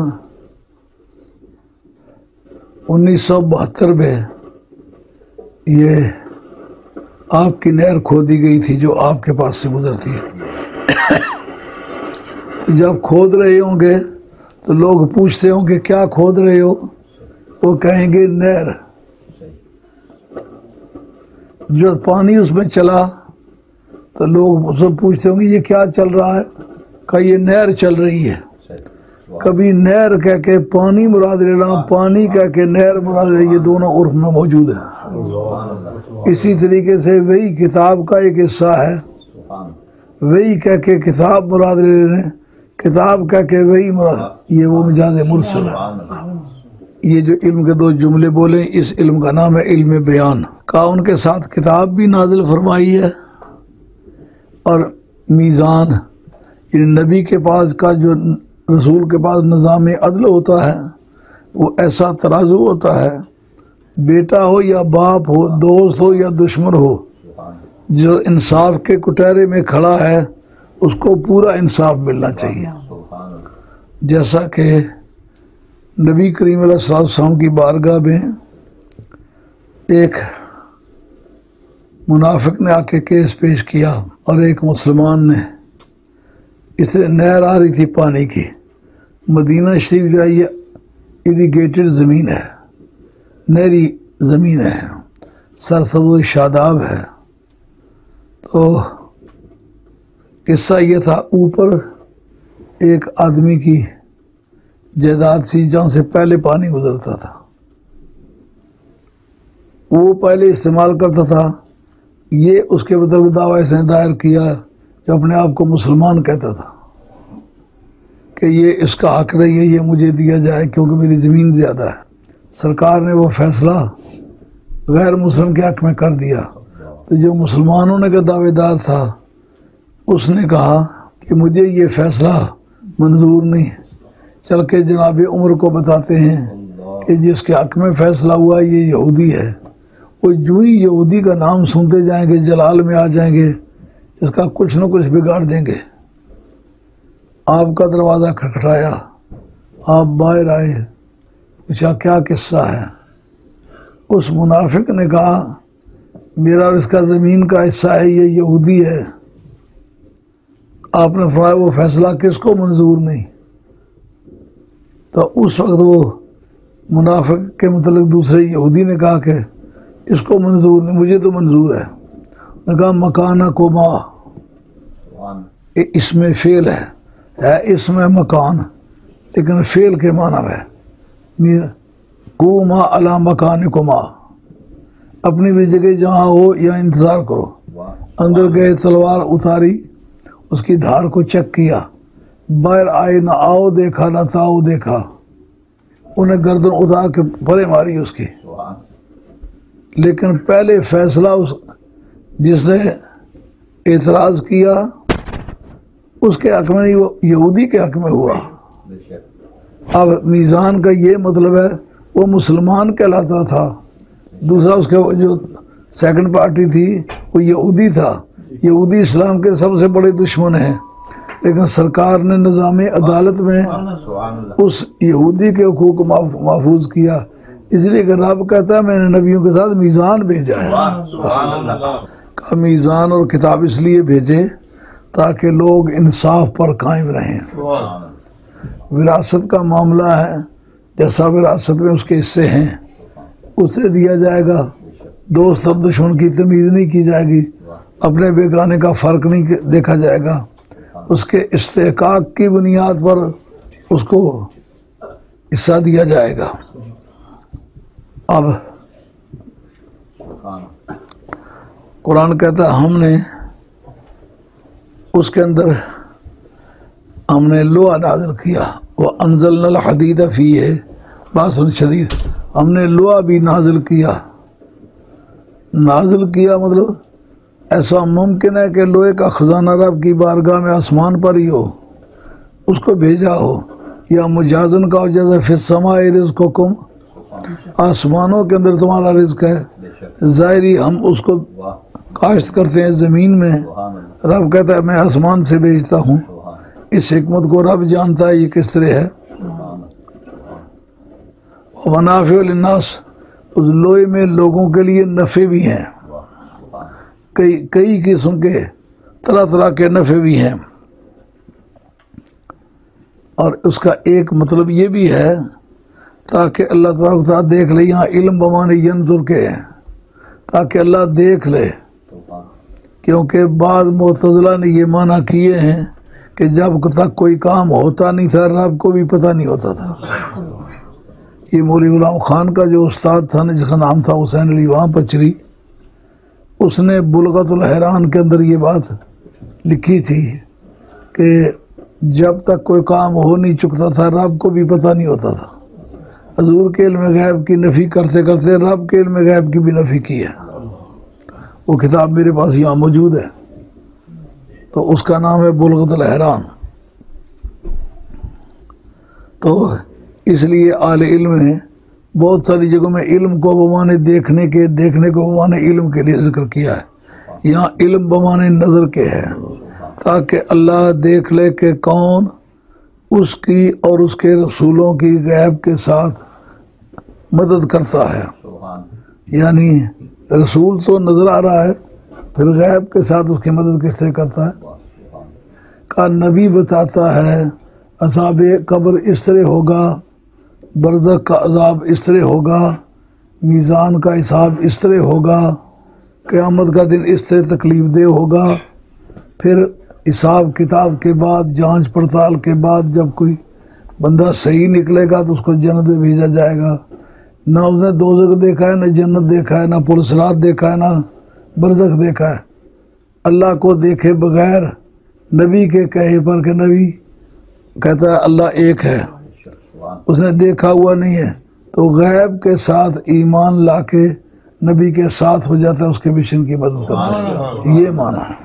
उन्नीस सौ बहत्तर में ये आपकी नहर खोदी गई थी जो आपके पास से गुजरती है। तो जब खोद रहे होंगे तो लोग पूछते होंगे क्या खोद रहे हो, वो कहेंगे नहर। जब पानी उसमें चला तो लोग उससे पूछते होंगे ये क्या चल रहा है, का ये नहर चल रही है। कभी नहर कह के पानी मुराद लेना, पानी कह के नहर मुराद लेना, ये दोनों उर्फ में मौजूद है। इसी तरीके से वही किताब का एक हिस्सा है, वही कह के किताब मुराद ले लेने, किताब कह के वही मुराद, ये वो मिजाज मुरसल है। ये जो इल्म के दो जुमले बोले इस इल्म का नाम है इल्म बयान। का उनके साथ किताब भी नाजिल फरमाई है, और मीज़ान ये नबी के पास का जो रसूल के पास निज़ाम अदल होता है वो ऐसा तराजू होता है, बेटा हो या बाप हो, दोस्त हो या दुश्मन हो, जो इंसाफ के कुटहरे में खड़ा है उसको पूरा इंसाफ मिलना चाहिए। जैसा कि नबी करीम अलैहि सल्लम की बारगाह में एक मुनाफिक ने आके केस पेश किया, और एक मुसलमान ने, इसे नहर आ रही थी पानी की, मदीना शरीफ जो है ये इरीगेटेड ज़मीन है, नहरी ज़मीन है, सरसब्ज़ शादाब है। तो किस्सा ये था, ऊपर एक आदमी की जायदाद थी जहाँ से पहले पानी गुजरता था। वो पहले इस्तेमाल करता था, ये उसके बदले दावा ऐसे दायर किया जो अपने आप को मुसलमान कहता था कि ये इसका हक नहीं है, ये मुझे दिया जाए क्योंकि मेरी ज़मीन ज़्यादा है। सरकार ने वो फैसला गैर मुस्लिम के हक में कर दिया। तो जो मुसलमानों ने का दावेदार था उसने कहा कि मुझे ये फैसला मंजूर नहीं है। चल के जनाब उमर को बताते हैं कि जिसके हक में फैसला हुआ ये यहूदी है। वो जो ही यहूदी का नाम सुनते जाएंगे जलाल में आ जाएंगे, इसका कुछ न कुछ बिगाड़ देंगे। आपका दरवाज़ा खटखटाया, आप बाहर आए, पूछा क्या किस्सा है। उस मुनाफिक ने कहा मेरा और इसका ज़मीन का हिस्सा है, ये यहूदी है। आपने फरमाया वो फैसला किसको मंजूर नहीं। तो उस वक्त वो मुनाफिक के मतलब दूसरे यहूदी ने कहा कि इसको मंजूर नहीं, मुझे तो मंजूर है। उन्होंने कहा मकाना को माँ, इसमें फेल है, है इसमें मकान लेकिन फेल के माना है। मीर को माँ अला मकान को माँ, अपनी भी जगह जहाँ हो या इंतज़ार करो। अंदर गए, तलवार उतारी, उसकी धार को चेक किया, बाहर आए, ना आओ देखा ना ताओ देखा। उन्हें गर्दन उतार के परे मारी उसकी। लेकिन पहले फैसला उस जिसने एतराज़ किया उसके हक में नहीं, वो यहूदी के हक में हुआ। अब मीज़ान का ये मतलब है वो मुसलमान कहलाता था, दूसरा उसके जो सेकंड पार्टी थी वो यहूदी था। यहूदी इस्लाम के सबसे बड़े दुश्मन हैं, लेकिन सरकार ने निज़ाम अदालत में उस यहूदी के हुकूक महफूज किया। इसलिए कि रब कहता है मैंने नबियों के साथ मीज़ान भेजा है। का मीज़ान और किताब इसलिए भेजे ताकि लोग इंसाफ पर कायम रहें। विरासत का मामला है, जैसा विरासत में उसके हिस्से हैं उसे दिया जाएगा। दोस्त और दुश्मन की तमीज़ नहीं की जाएगी, अपने बेगाने का फ़र्क नहीं देखा जाएगा। उसके इस्तेहकाक की बुनियाद पर उसको हिस्सा दिया जाएगा। अब कुरान कहता है हमने उसके अंदर हमने लोहा नाज़िल किया, वह अनज़लनल हदीद फ़ी है बासन शदीद, हमने लोहा भी नाज़िल किया। नाज़िल किया मतलब ऐसा मुमकिन है कि लोहे का ख़जाना रब की बारगाह में आसमान पर ही हो, उसको भेजा हो, या मुजाजन का हो जैसे फिस्समाए रिज़्क़ुकुम, आसमानों के अंदर तुम्हारा रिज़्क़ है। ज़ाहिरी हम उसको काश्त करते हैं ज़मीन में, रब कहता है मैं आसमान से भेजता हूँ। इस हिकमत को रब जानता है ये किस तरह है। वनाफ़िउ लिन्नास, उस लोहे में लोगों के लिए नफ़े भी हैं, कई कई किस्म के तरह तरह के नफ़े भी हैं। और उसका एक मतलब ये भी है ताकि अल्लाह तबारक तआला देख ले। यहाँ इल्म बमाने यंजुर के हैं, ताकि अल्लाह देख ले, क्योंकि बाद मुअतज़िला ने ये माना किए हैं कि जब तक कोई काम होता नहीं था रब को भी पता नहीं होता था। ये मौलवी गुलाम खान का जो उस्ताद था ना, जिसका नाम था हुसैन अली वहाँ पचरी, उसने बुलगतुल हैरान के अंदर ये बात लिखी थी कि जब तक कोई काम हो नहीं चुकता था रब को भी पता नहीं होता था। हजूर के इल्म गैब की नफ़ी करते करते रब के इल्म गैब की भी नफ़ी की है। वो किताब मेरे पास यहाँ मौजूद है, तो उसका नाम है बुलगतुल हैरान। तो इसलिए आले इल्म ने बहुत सारी जगहों में इल्म को बमाने देखने के, देखने को बमाने इल्म के लिए जिक्र किया है। यहाँ इल्म बमाने नज़र के है, ताकि अल्लाह देख ले कि कौन उसकी और उसके रसूलों की गैब के साथ मदद करता है। यानी रसूल तो नज़र आ रहा है, फिर गैब के साथ उसकी मदद किस तरह करता है। का नबी बताता है अज़ाब कब्र इस तरह होगा, बरज़ख का अज़ाब इस तरह होगा, मीज़ान का हिसाब इस तरह होगा, क़यामत का दिन इस तरह तकलीफ़ दे होगा। फिर हिसाब किताब के बाद, जांच पड़ताल के बाद जब कोई बंदा सही निकलेगा तो उसको जन्नत में भेजा जाएगा, ना उसने दोज़ख देखा है, ना जन्नत देखा है, ना पुरसरात देखा है, ना बरज़ख देखा है। अल्लाह को देखे बगैर नबी के कहे पर के नबी कहता है अल्लाह एक है, उसने देखा हुआ नहीं है, तो गैब के साथ ईमान लाके नबी के साथ हो जाता है, उसके मिशन की मदद करता है। ये माना है।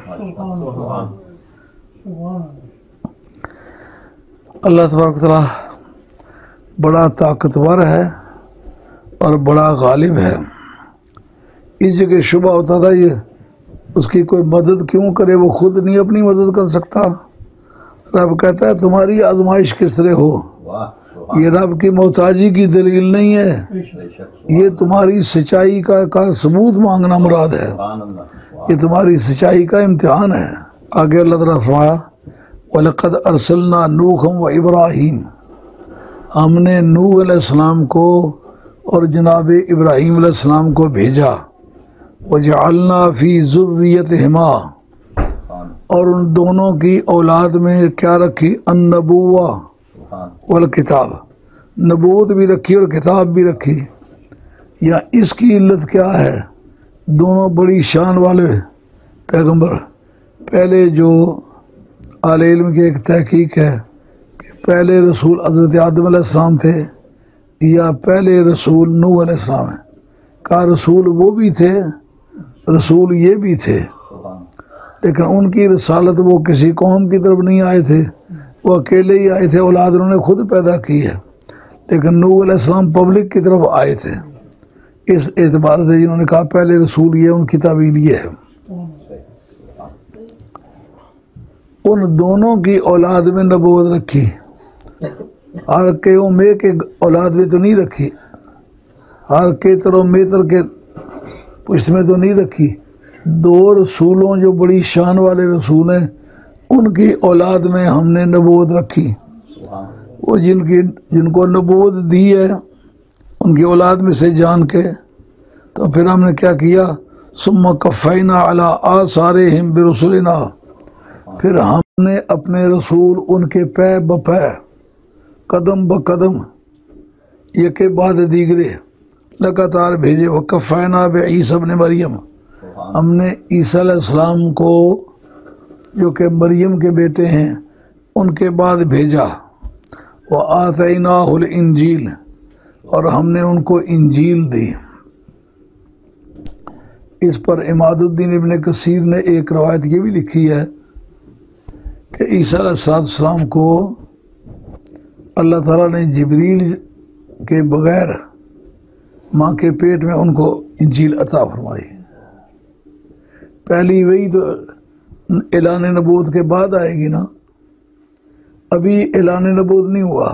अल्लाह तबारक तआला बड़ा ताकतवर है और बड़ा गालिब है। इस जगह शुबा होता था ये उसकी कोई मदद क्यों करे, वो खुद नहीं अपनी मदद कर सकता। रब कहता है तुम्हारी आजमाइश किस तरह हो, ये रब की मोहताजी की दलील नहीं है, ये तुम्हारी सच्चाई का का सबूत मांगना मुराद है, ये तुम्हारी सच्चाई का इम्तिहान है। आगे अल्लाह ताला फरमाया वलक़द अरसलना नूहम व इब्राहीम, हमने नूह अलैहिस्सलाम को और जनाब इब्राहीम अलैहिस्सलाम को भेजा। वजअलना फ़ी ज़ुर्रियतिहिमा, और उन दोनों की औलाद में क्या रखी, अन्नबुव्वा वल किताब, नबूत भी रखी और किताब भी रखी। या इसकी इल्लत क्या है, दोनों बड़ी शान वाले पैगंबर। पहले जो आले इल्म की एक तहकीक है कि पहले रसूल हज़रत आदम अलैहिस्सलाम थे या पहले रसूल नूह अलैहिस्सलाम है, का रसूल वो भी थे, रसूल ये भी थे, लेकिन उनकी रसालत वो किसी कौम की तरफ नहीं आए थे, वो अकेले ही आए थे, औलाद उन्होंने खुद पैदा की है। लेकिन नूह अलैहिस्सलाम पब्लिक की तरफ आए थे। इस एतबार से जिन्होंने कहा पहले रसूल ये, उनकी तावील ये है। उन दोनों की औलाद में नबूवत रखी, हर के उमे के औलाद में तो नहीं रखी, हर के तरो मेतर के पुष्ट में तो नहीं रखी। दो रसूलों जो बड़ी शान वाले रसूल हैं उनकी औलाद में हमने नबूवत रखी। वो जिनकी जिनको नबूवत दी है उनकी औलाद में से जान के, तो फिर हमने क्या किया, सुम्मा कफ़ैना अला आसारिहिम बिरुसुलिना, फिर हमने अपने रसूल उनके पै बपै कदम ब कदम ये के बाद दीगरे लगातार भेजे। वह कफ़ैना बे ईसा इब्न मरियम, हमने ईसा अलैहिस्सलाम को जो कि मरियम के बेटे हैं उनके बाद भेजा। वह आतैनाहुल इंजील, और हमने उनको इंजील दी। इस पर इमादुद्दीन इब्न कसीर ने एक रवायत ये भी लिखी है कि ईसा अलैहिस्सलाम को अल्लाह ताला ने जिब्रील के बगैर माँ के पेट में उनको इंजील अता फरमाई। पहली वही तो ऐलान नबूवत के बाद आएगी ना, अभी ऐलान नबूवत नहीं हुआ।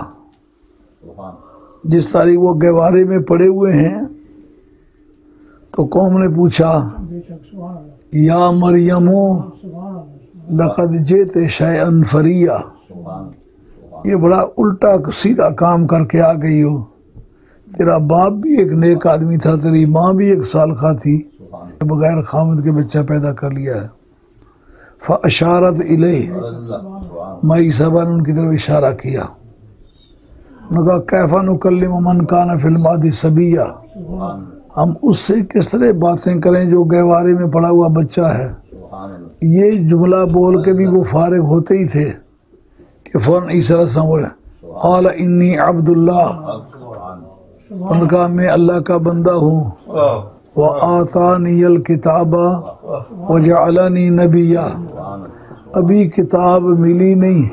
जिस तारीख वो गहवारे में पड़े हुए हैं तो कौम ने पूछा या मरियमो लक़द जिते शैअन फरिया, ये बड़ा उल्टा सीधा काम करके आ गई हो, तेरा बाप भी एक नेक आदमी था, तेरी माँ भी एक सालखा थी, बगैर खामद के बच्चा पैदा कर लिया है। फ़अशारत इलैहि, माई सबा ने उनकी तरफ इशारा किया। उन्होंने कहा कैफ़ा नुकल्लिमु मन कान फ़िल मादी सबिया, हम उससे किस तरह बातें करें जो गहवारे में पड़ा हुआ बच्चा है। ये जुमला बोल के भी वो फारिग होते ही थे कि फ़ौरन ईसा अलैहिस्सलाम बोले क़ाल इन्नी अब्दुल्लाह, उन्होंने कहा मैं अल्लाह का बंदा हूँ। व आतानियल किताबा व जअलनी नबिया, अभी किताब मिली नहीं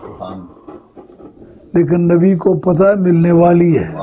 लेकिन नबी को पता है मिलने वाली है।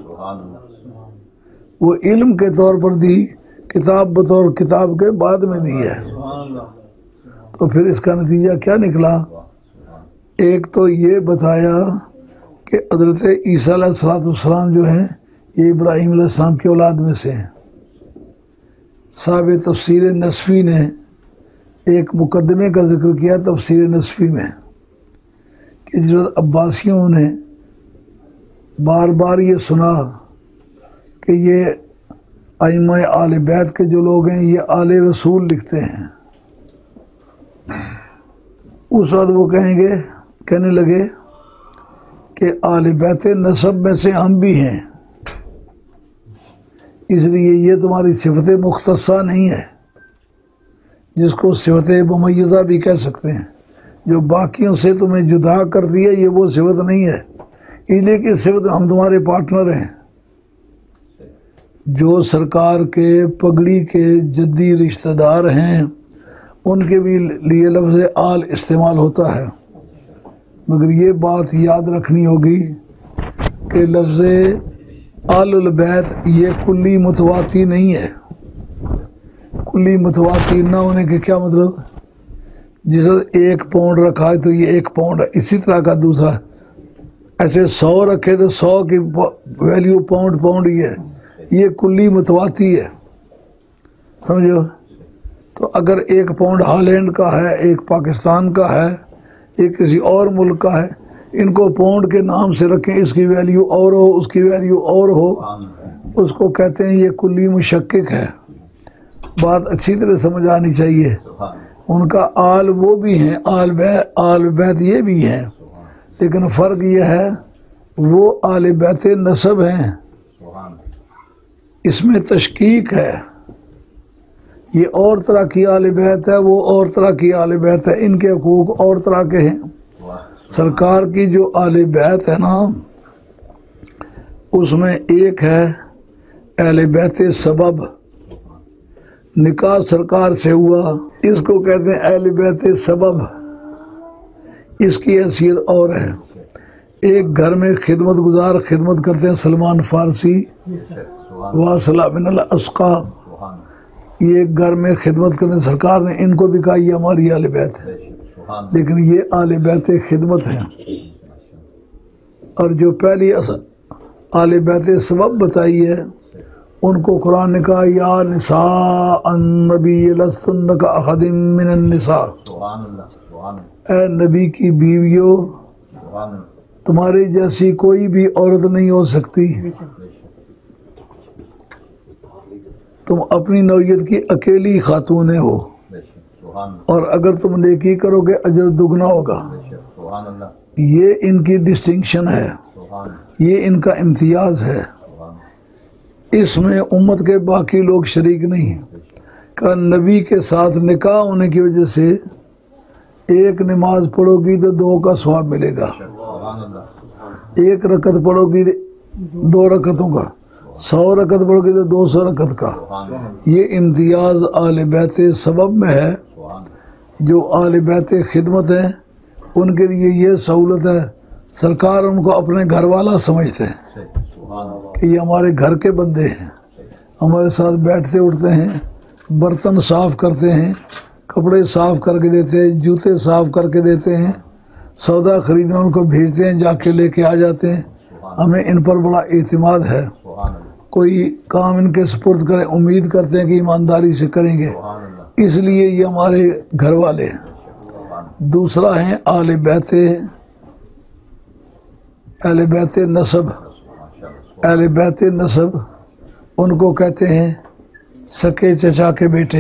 वो इल्म के तौर पर दी, किताब बतौर किताब के बाद में दी है। तो फिर इसका नतीजा क्या निकला, एक तो ये बताया कि हज़रत ईसा अलैहिस्सलाम जो हैं ये इब्राहीम अलैहिस्सलाम की औलाद में से हैं। साहब तफसीर नसफ़ी ने एक मुकदमे का जिक्र किया तफसीर नसफ़ी में कि जिस अब्बासियों ने बार बार ये सुना कि ये आइमा आले बैत के जो लोग हैं ये आले रसूल लिखते हैं, उस वक्त वो कहेंगे कहने लगे कि आले बैत नसब में से हम भी हैं। इसलिए ये तुम्हारी सिफत मुख्तसा नहीं है, जिसको सिफत मुमय्यज़ा भी कह सकते हैं, जो बाकियों से तुम्हें जुदा करती है, ये वो सिफत नहीं है। इसलिए कि सिफत हम तुम्हारे पार्टनर हैं। जो सरकार के पगड़ी के जद्दी रिश्तेदार हैं उनके भी लिए लफ्ज़ आल इस्तेमाल होता है, मगर ये बात याद रखनी होगी कि लफ्ज़ आलुल बैत ये कुल्ली मुतवाती नहीं है। कुल्ली मुतवाती ना होने के क्या मतलब, जिस वक्त एक पाउंड रखा है तो ये एक पाउंड है, इसी तरह का दूसरा ऐसे सौ रखे तो सौ की वैल्यू पाउंड पाउंड ही है, ये कुल्ली मुतवाती है, समझो। तो अगर एक पाउंड हॉलैंड का है, एक पाकिस्तान का है, एक किसी और मुल्क का है, इनको पाउंड के नाम से रखें, इसकी वैल्यू और हो उसकी वैल्यू और हो, उसको कहते हैं ये कुल्ली मुशक्किक है। बात अच्छी तरह समझ आनी चाहिए। उनका आल वो भी हैं, आल बैत आल बैत ये भी हैं, लेकिन फ़र्क ये है वो आल बैत नसब हैं, इसमें तशकीक है। ये और तरह की आल बैत है, वो और तरह की आल बैत है, इनके हकूक़ और तरह के हैं। सरकार की जो आल बैत है ना, उसमें एक है आल बैत सबब, निकाह सरकार से हुआ, इसको कहते हैं आल बैत सबब, इसकी हैसियत और है। एक घर में खिदमत गुजार खिदमत करते हैं, सलमान फारसी वासला बिन अस्का, ये घर में खिदमत करने, सरकार ने इनको भी कहा ये हमारी आल बैत है, लेकिन ये आल बैत खिदमत है। और जो पहली आल बैत सबब बताई है, उनको कुरान ने कहा या निसा अन्नबी लस्तुन्न का अहदिम मिनन निसा, ए नबी की बीवियों तुम्हारी जैसी कोई भी औरत नहीं हो सकती, तुम अपनी नौयत की अकेली खातून हो, और अगर तुम नेकी करोगे अजर दुगना होगा। ये इनकी डिस्टिंक्शन है, ये इनका इम्तियाज है, इसमें उम्मत के बाकी लोग शरीक नहीं। का नबी के साथ निकाह होने की वजह से एक नमाज पढ़ोगी तो दो का सवाब मिलेगा, एक रकत पढ़ोगी दो रकतों का, सौ रकत पढ़ोगी तो दो सौ रकत का। ये इम्तियाज आल बैत सबब में है। जो आल बैत खिदमत है उनके लिए ये सहूलत है, सरकार उनको अपने घर वाला समझते हैं कि ये हमारे घर के बंदे हैं, हमारे साथ बैठते उठते हैं, बर्तन साफ़ करते हैं, कपड़े साफ़ करके देते हैं, जूते साफ़ करके देते हैं, सौदा ख़रीदना उनको भेजते हैं, जाके लेके आ जाते हैं। हमें इन पर बड़ा एतमाद है, कोई काम इनके सुपुर्द करें उम्मीद करते हैं कि ईमानदारी से करेंगे, इसलिए ये हमारे घर वाले हैं। दूसरा है आल बैत आल बैत नसब, आल बैत नसब उनको कहते हैं सके चचा के बेटे,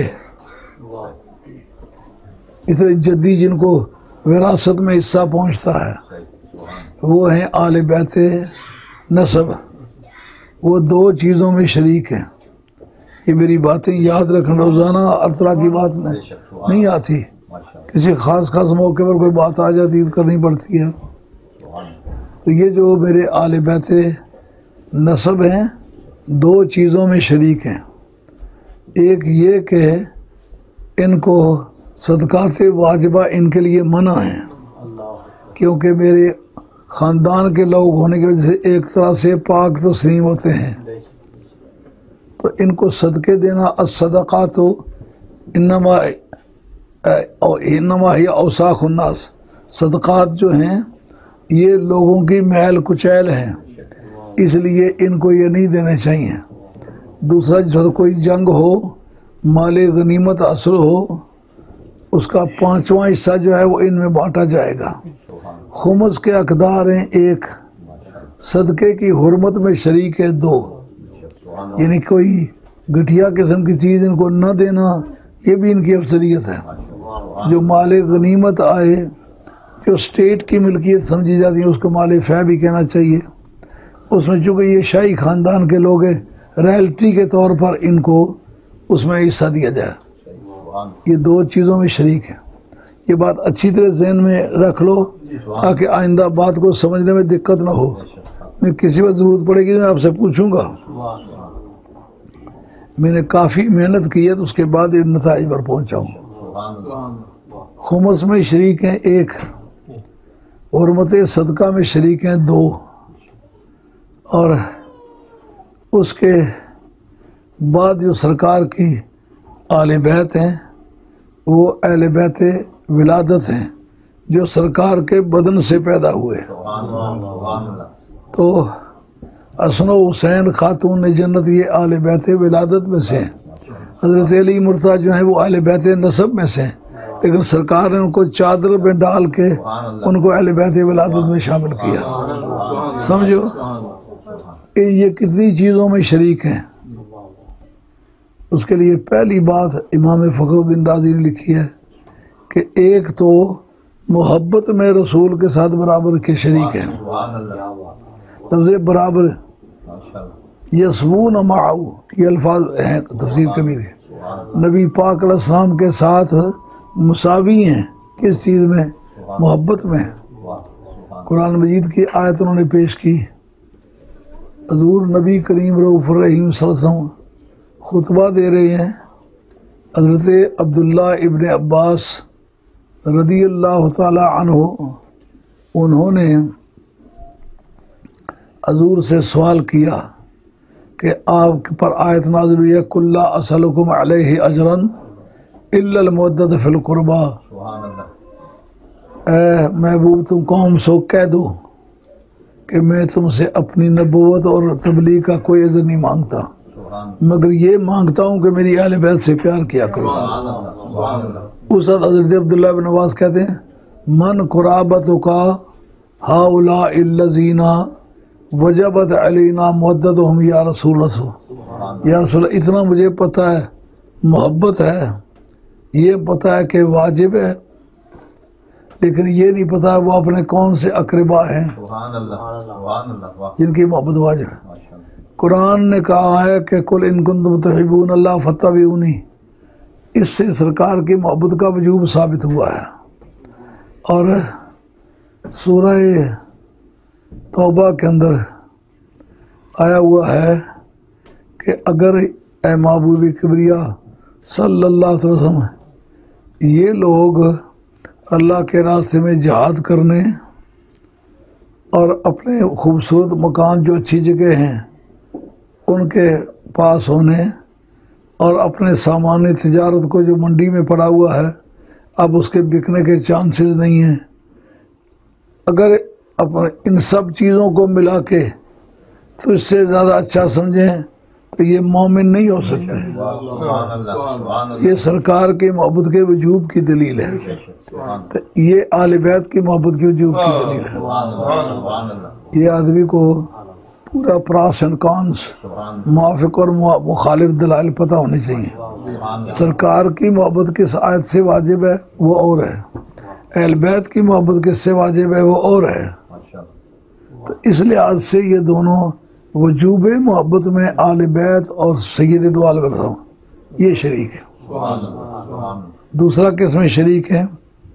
इतने जद्दी जिनको विरासत में हिस्सा पहुंचता है वो हैं आल बैत नसब। वो दो चीज़ों में शरीक हैं। ये मेरी बातें याद रखना, रोज़ाना हर तरह की बात नहीं आती, किसी ख़ास ख़ास मौके पर कोई बात आ जाती तो करनी पड़ती है। तो ये जो मेरे आल बैत नसब हैं दो चीज़ों में शरीक हैं। एक ये कि इनको सदक़ात वाजिबा इनके लिए मना है, क्योंकि मेरे ख़ानदान के लोग होने की वजह से एक तरह से पाक तस्लीम होते हैं, तो इनको सदक़े देना अस्सदक़ात इन्नमा इन्नमा हिय औसाखुन्नास, सदक़ात जो हैं ये लोगों की महल कुचैल हैं, इसलिए इनको ये नहीं देने चाहिए। दूसरा, जब कोई जंग हो, माले गनीमत हासिल हो, उसका पाँचवा हिस्सा जो है वो इनमें बांटा जाएगा। खुमस के हकदार हैं एक, सदक़े की हुर्मत में शरीक है दो, यानी कोई घटिया किस्म की चीज़ इनको न देना ये भी इनकी अफसलियत है। जो माले गनीमत आए, जो स्टेट की मिल्कियत समझी जाती है, उसको माले फ़ै भी कहना चाहिए। उसमें चूँकि ये शाही ख़ानदान के लोग हैं, रॉयल्टी के तौर पर इनको उसमें हिस्सा दिया जाए। ये दो चीज़ों में शरीक है। ये बात अच्छी तरह जहन में रख लो ताकि आइंदा बात को समझने में दिक्कत ना हो। मैं किसी वक्त ज़रूरत पड़ेगी तो मैं आपसे पूछूंगा। मैंने काफ़ी मेहनत की है तो उसके बाद इन नताइज पर पहुँचा हूँ। खुमस में शरीक हैं एक, हुर्मत सदका में शरीक हैं दो, और उसके बाद जो सरकार की आले बैत हैं वो अहले बैत विलादत हैं जो सरकार के बदन से पैदा हुए। तो हसन हुसैन खातून जन्नत ये आले बैत विलादत में से हैं। हज़रत अली मुर्तज़ा जो हैं वो आले बैत नसब में से हैं, लेकिन सरकार ने उनको चादर में डाल के उनको अहले बैत विलादत में शामिल किया। समझो ये कितनी चीज़ों में शरीक हैं। उसके लिए पहली बात इमाम फ़खरुद्दीन राज़ी ने लिखी है कि एक तो मोहब्बत में रसूल के साथ बराबर के शरीक हैं। लफ्ज़ बराबर यसबून माऊ ये अल्फाज हैं तफसीर कबीर के। नबी पाक अलैहिस्सलाम के साथ मुसावी हैं किस चीज़ में? मोहब्बत में। कुरान मजीद की आयत उन्होंने पेश की। हज़ूर नबी करीम रऊफ़ुर रहीम सल्लल्लाहु अलैहि वसल्लम खुतबा दे रहे हैं। हज़रत अब्दुल्ला इब्न अब्बास रदी अल्लाह ताला अन्हु उन्होंने हज़ूर से सवाल किया कि आप पर आयत नाज़िल हुई है कुल्ला असलुकुम अलैहि अजरन इल्लल मुवद्दत फिल कुर्बा। ए महबूब तुम कौम सो कह दो कि मैं तुमसे अपनी नबूवत और तबलीग का कोई अज़र नहीं मांगता, मगर ये मांगता हूँ कि मेरी अहले बैत से प्यार किया करो। उस वक्त हज़रत अब्दुल्लाह बिन अब्बास कहते हैं मन कुराबत का हाउला इल्लज़ीना वजबत अलैना मुवद्दतुहुम या रसूल रसूल या रसूल। इतना मुझे पता है मोहब्बत है, ये पता है कि वाजिब है, लेकिन ये नहीं पता वो अपने कौन से अकरबा हैं जिनकी मोहब्बत वाजिब है। कुरान ने कहा है कि कुल इन कुंतुम तुहिब्बून अल्लाह फत्तबिऊनी, इससे सरकार की मोहब्बत का वजूब साबित हुआ है। और सूरह तौबा के अंदर आया हुआ है कि अगर ए महबूब किबरिया सल्लल्लाहु अलैहि वसल्लम ये लोग अल्लाह के रास्ते में जिहाद करने और अपने खूबसूरत मकान जो अच्छी जगह हैं उनके पास होने और अपने सामान तिजारत को जो मंडी में पड़ा हुआ है अब उसके बिकने के चांसेस नहीं हैं, अगर अपने इन सब चीज़ों को मिला के तो इससे ज़्यादा अच्छा समझें तो ये मोमिन नहीं हो सकते। ये सरकार की मोहब्बत के वजूब की दलील है, तो ये आले बैत की मोहब्बत की वजूब की दलील है। ये आदमी को पूरा प्रास एंड कॉन्स मुआफ़िक और मुखालिफ दलाइल पता होने चाहिए। सरकार की मोहब्बत किस आयत से वाजिब है वो और है, अहल बैत की मोहब्बत किससे वाजिब है वो और है। तो इस लिहाज से ये दोनों वजूब मोहब्बत में आले बैत और सैयद दो आल बैत ये शरीक है। दूसरा किसमें शरीक है?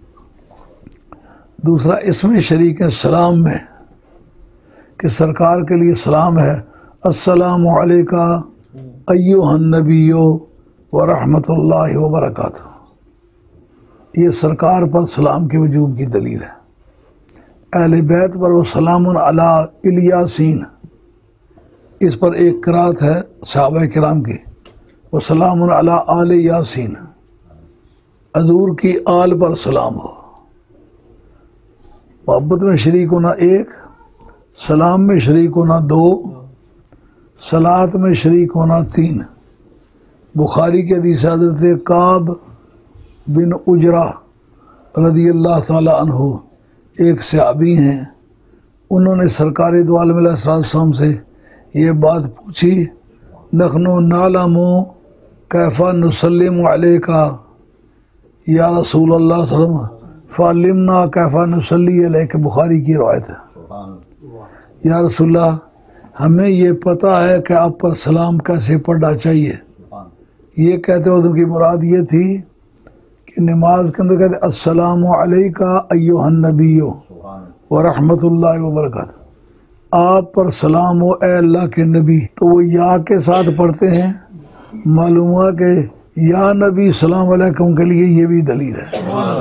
दूसरा इसमें शरीक है सलाम में, कि सरकार के लिए सलाम है अस्सलामु अलैका अय्युहन नबियो व रहमतुल्लाहि व बरकातुहू। ये सरकार पर सलाम के वजूब की दलील है। अहले बैत पर वो सलामुन अला इलियासीन, इस पर एक किरात है सहाबा किराम की, वो सलामुन अला आल यासीन, हजूर की आल पर सलाम हो। मोहब्बत में शरीक होना एक, सलाम में शरीक होना दो, सलात में शरीक होना तीन। बुखारी के हदीस हज़रत काब बिन उजरा रदी अल्लाह ताला अन्हु एक सहाबी हैं, उन्होंने सरकारी दो आलम अलैहिस्सलाम से ये बात पूछी नखनो नालमो कैफ़ा नुसल्लिम अलैका या रसूल अल्लाह सल्लम फ़ालिमना कैफ़ा नुसल्ली अलैका। बुखारी की रवायत है। या रसूलल्लाह हमें ये पता है कि आप पर सलाम कैसे पढ़ना चाहिए। ये कहते हो तो उनकी मुराद ये थी कि नमाज के अंदर कहते अस्सलामु अलैका अय्युहन नबियो व रहमतुल्लाहि व बरकातहू, आप पर सलाम हो ए अल्लाह के नबी। तो वो या के साथ पढ़ते हैं, मालूम हुआ कि या नबी सलाम अलैकुम के लिए ये भी दलील है।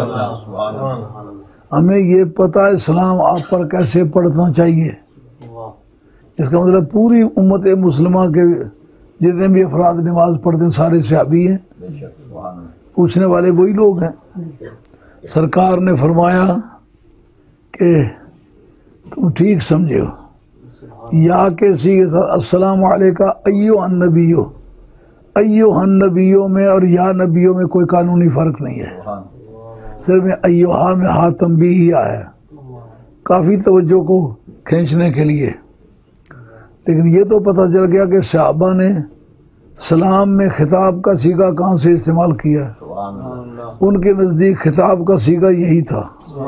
हमें ये पता है सलाम आप पर कैसे पढ़ना चाहिए। इसका मतलब पूरी उम्मत मुस्लिमा के जितने भी अफराद नमाज पढ़ते हैं सारे सहाबी हैं, पूछने वाले वही लोग हैं। सरकार ने फरमाया कि तुम ठीक समझे हो, या के सी के साथ अस्सलाम अलैका अय्युहन नबियो, अय्युहन नबियो में और या नबियों में कोई कानूनी फ़र्क नहीं है, सिर्फ में अय्युहा में हा तंबीह ही आया, काफ़ी तवज्जो को खींचने के लिए। लेकिन ये तो पता चल गया कि सहाबा ने सलाम में खिताब का सीगा कहाँ से इस्तेमाल किया है। उनके नज़दीक खिताब का सीगा यही था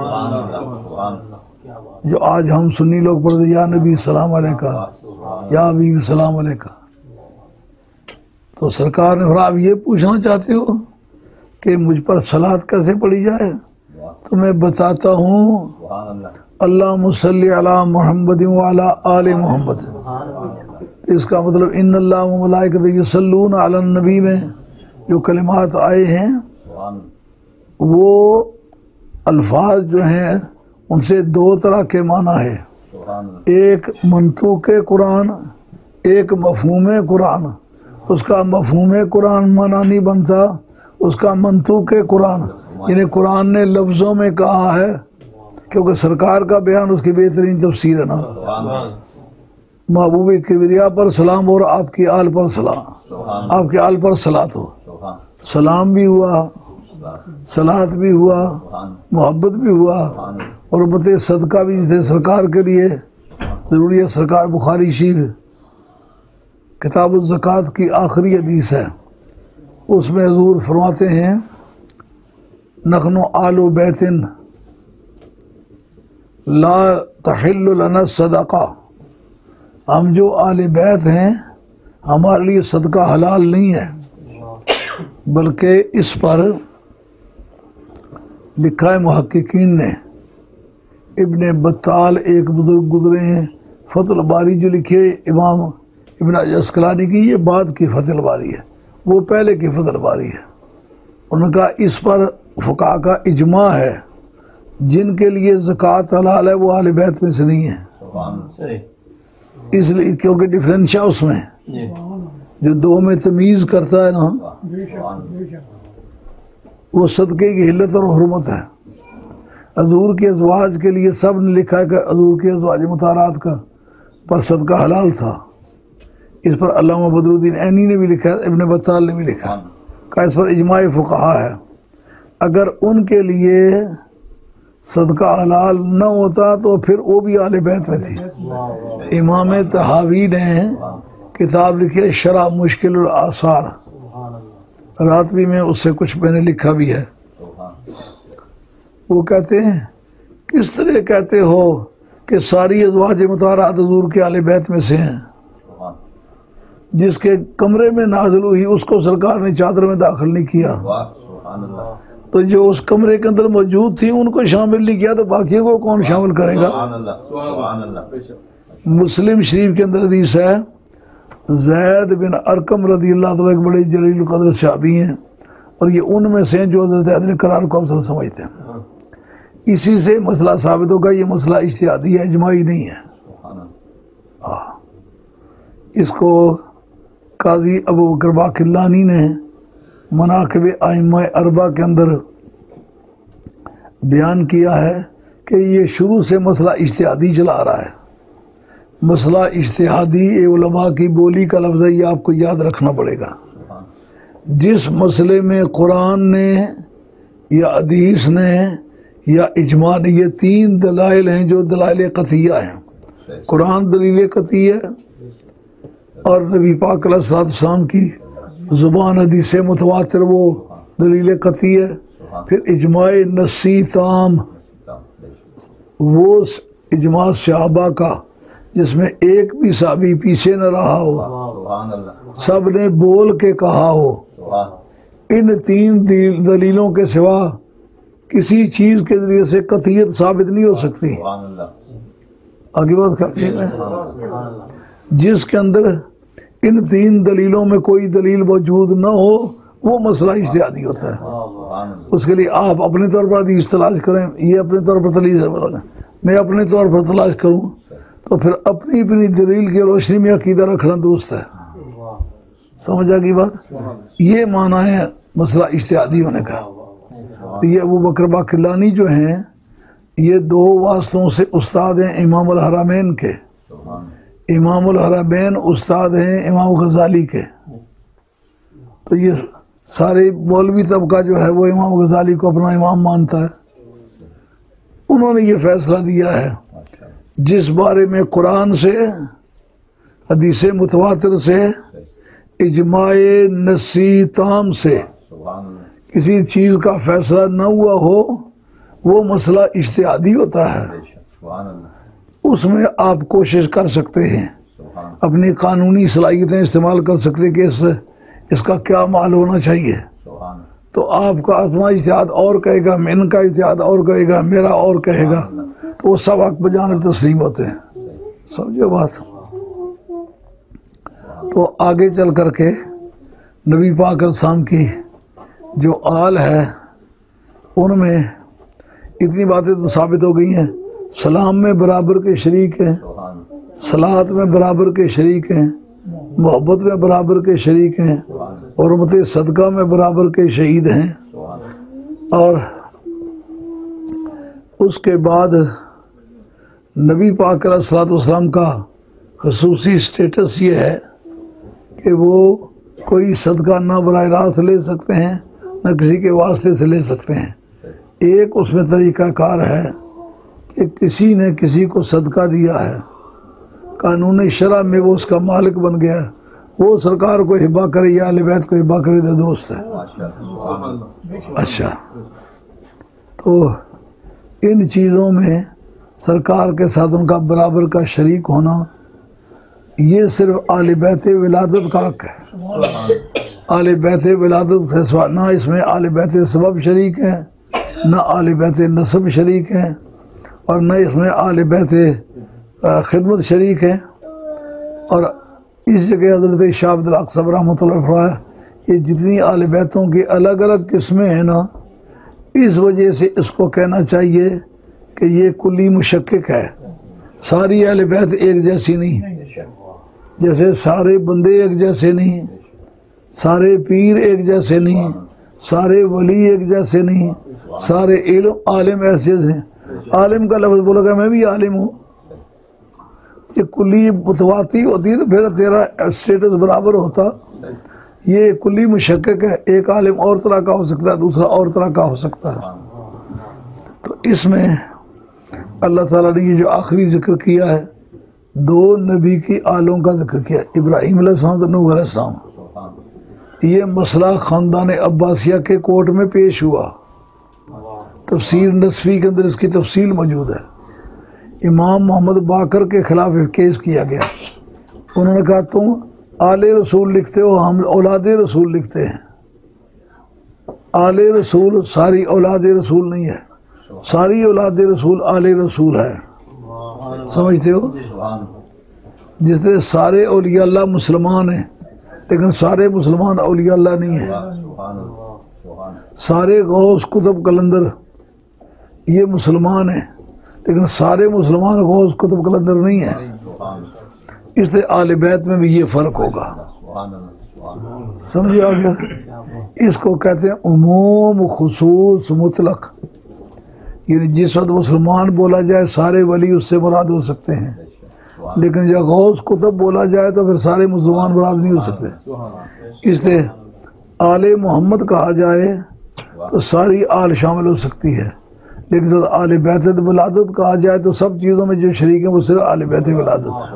जो आज हम सुन्नी लोग पढ़ते, या नबी सलाम अलैका, या हबीब सलाम अलैका। तो सरकार ने फिर आप ये पूछना चाहते हो कि मुझ पर सलात कैसे पढ़ी जाए, तो मैं बताता हूँ अल्लाहुम्मा सल्ली अला मुहम्मद व अला आले मोहम्मद। इसका मतलब इन्नल्लाह व मलाइकतहू युसल्लूना अलन नबी में जो कलिमात आए हैं वो अल्फाज जो हैं उनसे दो तरह के माना है, एक मंतूक़ कुरान, एक मफ़हूम कुरान। उसका मफ़हूम कुरान माना नहीं बनता, उसका मंतूक़ कुरान यानी कुरान ने लफ्ज़ों में कहा है, क्योंकि सरकार का बयान उसकी बेहतरीन तफसीर है ना। महबूब किबरिया पर सलाम और आपकी आल पर सलाम, आपके आल पर सलात हो। सलाम भी हुआ, सलात भी हुआ, मोहब्बत भी हुआ और उम्मत सदका भी जिसे सरकार के लिए ज़रूरी है। सरकार बुखारी शरीफ किताब ज़कात की आखिरी हदीस है, उसमें हुज़ूर फरमाते हैं नखनो आलु बैतिन ला तहिल्लु लना सदका, हम जो आले बैत हैं हमारे लिए सदका हलाल नहीं है। बल्कि इस पर लिखा है मुहक्किकीन ने, इब्ने बत्ताल एक बुजुर्ग गुजरे हैं, फतुल बारी जो लिखे इमाम इब्न अस्कलानी की, ये बाद की फतुल बारी है, वो पहले की फतुल बारी है। उनका इस पर फुक़हा का इजमा है, जिनके लिए ज़कात हलाल है वो आले बैत में से नहीं है। इसलिए क्योंकि डिफरेंशिया उसमें जो दो में तमीज़ करता है ना, वो सदक़े की हिल्लत और हुर्मत है। हज़ूर के अज़वाज के लिए सब ने लिखा है कि हज़ूर के अज़वाज मुतारात का पर सदका हलाल था। इस पर अल्लामा बदरुद्दीन ऐनी ने भी लिखा, इब्ने बत्ताल ने भी लिखा का इस पर इजमाए फुक़हा है। अगर उनके लिए सदका हलाल न होता तो फिर वो भी आले बैत में थी। इमाम तहावी ने किताब लिखी है शरह मुश्किल आसार, रातवी में उससे कुछ मैंने लिखा भी है। वो कहते हैं किस तरह कहते हो कि सारी अज़वाज मुताहरात हुज़ूर के आले बैत में से हैं, जिसके कमरे में नाज़िल हुई उसको सरकार ने चादर में दाखिल नहीं किया, तो जो उस कमरे के अंदर मौजूद थी उनको शामिल नहीं किया तो बाकी को कौन शामिल करेगा। मुस्लिम शरीफ के अंदर हदीस है, ज़ैद बिन अरकम रज़ी अल्लाह तआला एक बड़े जलील क़द्र सहाबी हैं और ये उनमें से जो हज़रत अदल करार को अफजल समझते हैं। इसी से मसला साबित होगा ये मसला इज्तिहादी है, इजमाई नहीं है। हाँ, इसको काजी अबू बकर बाक़िलानी ने मनाक़िब आइम्मा अरबा के अंदर बयान किया है कि ये शुरू से मसला इज्तिहादी चला रहा है। मसला इज्तिहादी ए उलमा की बोली का लफ्ज़ है, ये आपको याद रखना पड़ेगा। जिस मसले में कुरान ने या हदीस ने या इजमा ने, ये तीन दलाइल हैं जो दलाइल क़तिया हैं। कुरान दलील क़ती है और नबी पाक अलैहिस्सलाम की ज़ुबान हदीस मुतवातिर वो दलील क़ती है। फिर इजमाए नसी ताम, वो इजमा सहाबा का जिसमें एक भी साहबी पीछे न रहा हो, सब ने बोल के कहा हो, इन तीन दलीलों के सिवा किसी चीज के जरिए से कतियत साबित नहीं हो सकती। आगे बात करते हैं, जिसके अंदर इन तीन दलीलों में कोई दलील मौजूद न हो वो मसला इज्तिहादी होता है। उसके लिए आप अपने तौर पर हदीस तलाश करें, ये अपने तौर पर तलाश करें, मैं अपने तौर पर तलाश करूं, तो फिर अपनी अपनी दलील की रोशनी में अकीदा रखना दुरुस्त है। समझ आ गई बात? ये माना है मसला इज्तिहादी होने का। तो ये अबू बकर बाकिलानी जो हैं ये दो वास्तों से उस्ताद हैं इमाम अल हरमैन के। इमाम अल हरमैन उस्ताद हैं इमाम गजाली के। तो ये सारे मौलवी तबका जो है वो इमाम गजाली को अपना इमाम मानता है। उन्होंने ये फैसला दिया है जिस बारे में कुरान से, हदीस मुतवातिर से, इजमाए नसी ताम से किसी चीज़ का फैसला न हुआ हो वो मसला इज्तिहादी होता है। उसमें आप कोशिश कर सकते हैं, अपनी कानूनी सलाहियतें इस्तेमाल कर सकते हैं कि इस, इसका क्या माल होना चाहिए। तो आपका अपना इज्तिहाद और कहेगा, इनका इज्तिहाद और कहेगा, मेरा और कहेगा, तो वो सब हक बजाने तस्लीम होते हैं। समझो बात? तो आगे चल करके नबी पाक अलैहिस्सलाम की जो आल है उनमें इतनी बातें तो साबित हो गई हैं। सलाम में बराबर के शरीक हैं, सलात में बराबर के शरीक हैं, मोहब्बत में बराबर के शरीक हैं, और उम्मत सदका में बराबर के शहीद हैं। और उसके बाद नबी पाक अलैहिस्सलाम का खसूसी स्टेटस ये है कि वो कोई सदका ना बराह रास्त ले सकते हैं न किसी के वास्ते से ले सकते हैं। एक उसमें तरीक़ाकार है कि किसी ने किसी को सदका दिया है, कानून शरअ में वो उसका मालिक बन गया, वो सरकार को हिबा करे या अहले बैत को हिबा करे तो दोस्त है। अच्छा, तो इन चीज़ों में सरकार के साथ उनका बराबर का शरीक होना ये सिर्फ आले बैत विलादत का हक है। आले बैत विलादत से सिवा ना इसमें आले बैत सबब शरीक हैं, न आले बैत नसब शरीक हैं, और न इसमें आले बैत खिदमत शरीक हैं। और इस जगह हज़रत शाह अब्दुल हक साहब रहमतुल्लाह फरमाया ये जितनी आले बैतों की अलग अलग किस्में हैं ना, इस वजह से इसको कहना चाहिए कि ये कुल्ली मुशक्किक है। सारी आले बैत एक जैसी नहीं, जैसे सारे बंदे एक जैसे नहीं, सारे पीर एक जैसे नहीं, सारे वली एक जैसे नहीं, सारे इल्म आलिम ऐसे हैं। आलिम का लफ्ज़ बोला मैं भी आलिम हूँ, ये कुल्ली मुतवाती होती तो फिर तेरा स्टेटस बराबर होता। ये कुल्ली मुशक्किक है, एक आलिम और तरह का हो सकता है, दूसरा और तरह का हो सकता है। तो इसमें अल्लाह ताला ने ये जो आखिरी जिक्र किया है, दो नबी की आलों का जिक्र किया, इब्राहीम अलैहिस्सलाम तो नूह अलैहिस्सलाम। ये मसला ख़ानदान अब्बासिया के कोर्ट में पेश हुआ, तफसीर नसफी के अंदर इसकी तफसील मौजूद है। इमाम मोहम्मद बाकर के खिलाफ केस किया गया। उन्होंने कहा तुम आले रसूल लिखते हो, हम औलाद रसूल लिखते हैं। आले रसूल सारी औलाद रसूल नहीं है, सारी औलाद रसूल आले रसूल है। समझते हो? जिस तरह सारे औलिया अल्लाह मुसलमान हैं लेकिन सारे मुसलमान औलिया अल्लाह नहीं है। सारे गौस कुतुब कलंदर ये मुसलमान हैं लेकिन सारे मुसलमान गौस कुतुब कलंदर नहीं है। इससे आले बैत में भी ये फ़र्क होगा। समझ आ गया? इसको कहते हैं उमूम खुसूस मुतलक, यानी जिस वक्त मुसलमान बोला जाए सारे वली उससे मुराद हो सकते हैं, लेकिन जब गौस कुतुब बोला जाए तो फिर सारे मुसलमान मुराद नहीं हो सकते। इसलिए आले मोहम्मद कहा जाए तो सारी आल शामिल हो सकती है, लेकिन जब आले बैत विलादत कहा जाए तो सब चीज़ों में जो शरीक हैं वो सिर्फ आले बैत विलादत है।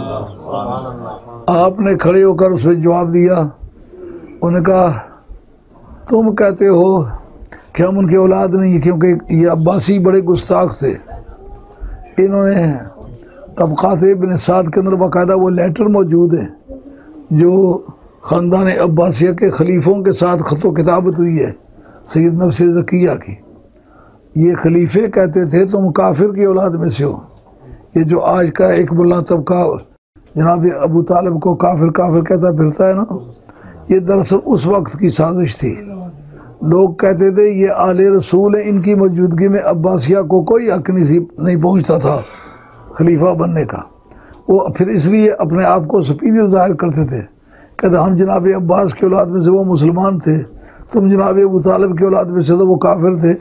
आपने खड़े होकर उस पर जवाब दिया, उन्होंने कहा तुम कहते हो कि हम उनकी औलाद नहीं, क्योंकि ये अब्बासी बड़े गुस्ताख थे। इन्होंने तबक़ात इब्न साद के अंदर बाकायदा वो लेटर मौजूद है जो ख़ानदान अब्बासिया के खलीफों के साथ ख़त किताबत हुई है सैयद नफ्स ज़किया की। ये खलीफे कहते थे तुम काफिर की औलाद में से हो। ये जो आज का एक मुल्ला तबका जनाब अबू तालिब को काफिर काफिर कहता फिरता है ना, ये दरअसल उस वक्त की साजिश थी। लोग कहते थे ये आले रसूल है, इनकी मौजूदगी में अब्बासिया को कोई हक नसीब नहीं पहुंचता था खलीफा बनने का। वो फिर इसलिए अपने आप को सुपीरियर जाहिर करते थे, कहते हम जनाब अब्बास की औलाद में से वो मुसलमान थे, तुम जनाब अबू तालिब की औलाद में से तो वो काफिर थे।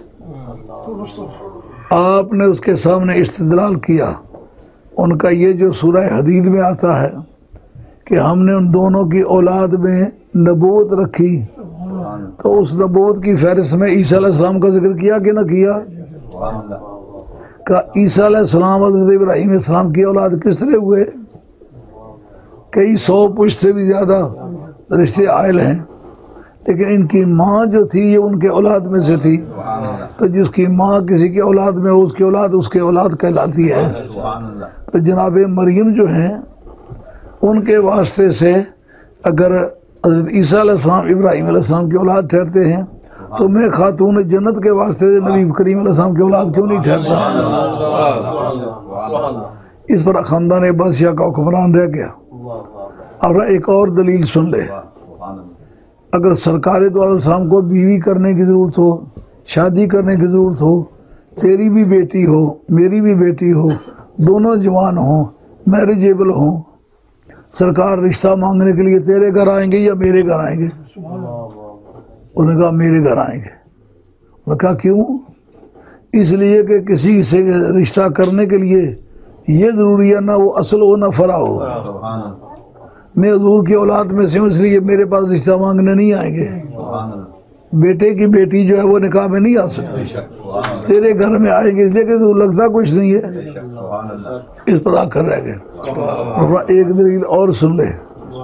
आपने उसके सामने इस्तिदलाल किया। उनका ये जो सूरह हदीद में आता है कि हमने उन दोनों की औलाद में नबूवत रखी, तो उस नबूवत की फहरिस्त में ईसा अलैहिस्सलाम का जिक्र किया कि ना किया? का ईसा अलैहिस्सलाम हज़रत इब्राहीम अलैहिस्सलाम की औलाद किस तरह हुए? कई सौ पुश्त से भी ज़्यादा रिश्ते आयल हैं, लेकिन इनकी माँ जो थी ये उनके औलाद में से थी। तो जिसकी माँ किसी की औलाद में हो उसकी औलाद उसके औलाद कहलाती है। तो जनाब मरियम जो हैं उनके वास्ते से अगर हज़रत ईसा अलैहिस्सलाम इब्राहीम अलैहिस्सलाम की औलाद ठहरते हैं, तो मैं खातून जन्नत के वास्ते नबी करीम अलैहिस्सलाम की औलाद क्यों नहीं ठहरता? इस पर ख़ानदान अब्बासिया का हुक्मरान रह गया। अब एक और दलील सुन ले। अगर सरकार दो अलैहिस्सलाम को बीवी करने की ज़रूरत हो, शादी करने की ज़रूरत हो, तेरी भी बेटी हो मेरी भी बेटी हो, दोनों जवान हों, मैरिजेबल हों, सरकार रिश्ता मांगने के लिए तेरे घर आएंगे या मेरे घर आएंगे? उन्होंने कहा मेरे घर आएंगे। उन्होंने कहा क्यों? इसलिए कि किसी से रिश्ता करने के लिए ये ज़रूरी है ना वो असल हो ना फरा हो। मैं हुजूर की औलाद में से हूँ, इसलिए मेरे पास रिश्ता मांगने नहीं आएंगे। बेटे की बेटी जो है वो निकाह में नहीं आ सकती, तेरे घर में आएंगे, इसलिए कि तू लगता कुछ नहीं है। इस पर आकर रह गए। एक दलील और सुन ले।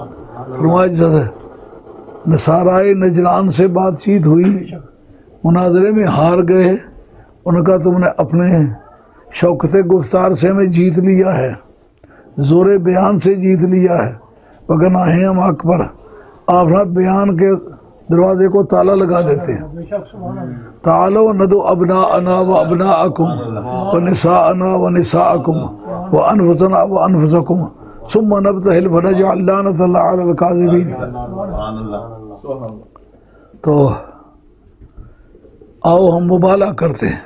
नसाराए नजरान से बातचीत हुई, मुनाजरे में हार गए। उनका तुमने अपने शौकत गुफ्तार से हमें जीत लिया है, जोर बयान से जीत लिया है, वरना है हम हक पर। आप ना बयान के दरवाजे को ताला लगा देते हैं। तालो नदो अबना अना व अबना अकुम व निसा अना व निसा अकुम व अनफुसना व अनफुसकुम सुम्मा नब्तहिल फनजअल लानतल्लाहि अलल काज़िबीन। तो आओ हम मुबाला करते हैं।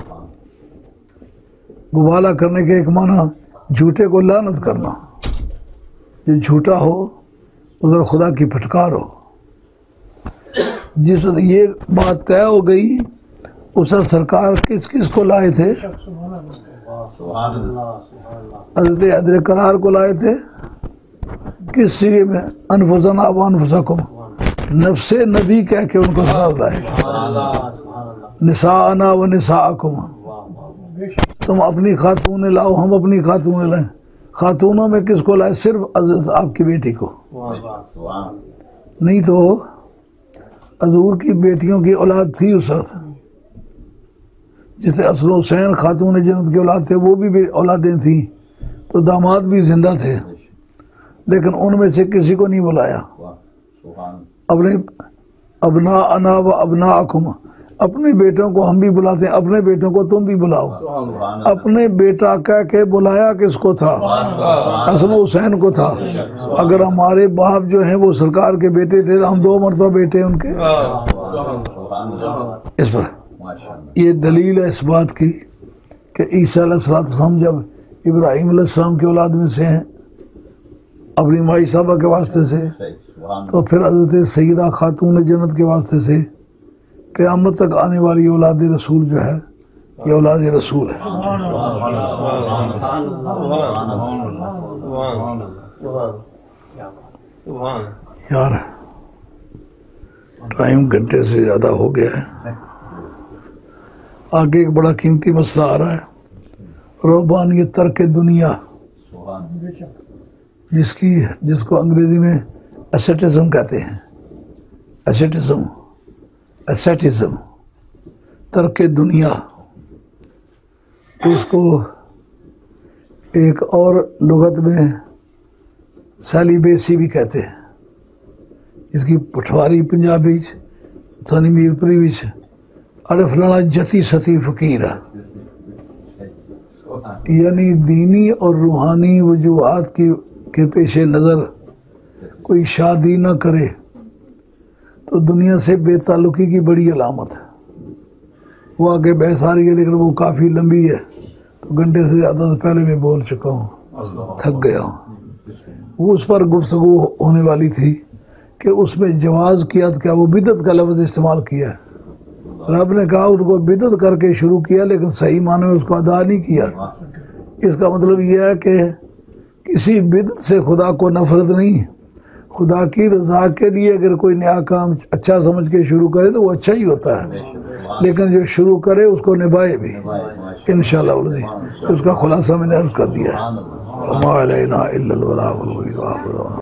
मुबाला करने के एक माना झूठे को लानत करना। जो झूठा हो उधर खुदा की फटकार हो। जिस वक्त ये बात तय हो गई, उस वक्त सरकार किस किस को लाए थे? हज़रत अदर करार को लाए थे। किस सीगे में? अनफुसना व अनफुसकुम, नफ्से नबी कह के उनको साथ लाए। निसाअना व निसाअकुम, तुम अपनी खातून लाओ हम अपनी खातून लाएं। खातूनों में किसको लाए? सिर्फ हज़रत आपकी बेटी को। नहीं तो हजूर की बेटियों की औलाद थी उस वक्त, जिसे असल हुसैन खातून जन्नत की औलाद थे, वो भी औलादें थी, तो दामाद भी जिंदा थे, लेकिन उनमें से किसी को नहीं बुलाया। अपने अबना अना व अबना अकुम, अपने बेटों को हम भी बुलाते हैं, अपने बेटों को तुम भी बुलाओ। अपने बेटा कह के बुलाया किसको था? हसन हुसैन को था। अगर हमारे बाप जो हैं वो सरकार के बेटे थे, तो हम दो मरतबा बेटे उनके। इस पर ये दलील है इस बात की कि ईसा अलैहिस्सलाम जब इब्राहीम अलैहिस्सलाम की औलाद में से हैं अपनी माई साहबा के वास्ते से, तो फिर हज़रत सैयदा खातून जन्नत के वास्ते से क़यामत तक आने वाली औलाद रसूल जो है ये औलाद रसूल है। यार टाइम घंटे से ज़्यादा हो गया है। आगे एक बड़ा कीमती मसला आ रहा है, रूहानियत तर्क दुनिया, जिसकी जिसको अंग्रेजी में एसेटिज्म कहते हैं। एसेटिज्म एसेटिज्म तर्क दुनिया, इसको एक और लुगत में सैलीबेसी भी कहते हैं, इसकी पठवारी पंजाबी थानी मीरपुरी विच अरे फलाना जती सती फकीर है, यानी दीनी और रूहानी वजूहात की के पेश नज़र कोई शादी न करे तो दुनिया से बेताल्लुकी की बड़ी अलामत है। वो आगे बहस आ रही है लेकिन वो काफ़ी लंबी है, तो घंटे से ज़्यादा तो पहले मैं बोल चुका हूँ, थक गया हूँ। वो उस पर गुफ्तगू होने वाली थी कि उसमें जवाज़ किया तो क्या वो बिदत का लफ्ज़ इस्तेमाल किया है। रब ने कहा उसको बिदत करके शुरू किया लेकिन सही माने में उसको अदा नहीं किया। इसका मतलब यह है कि किसी बिदत से खुदा को नफरत नहीं, खुदा की रज़ा के लिए अगर कोई नया काम अच्छा समझ के शुरू करे तो वो अच्छा ही होता है, लेकिन जो शुरू करे उसको निभाए भी इंशाअल्लाह। उसका खुलासा मैंने अर्ज़ कर दिया है।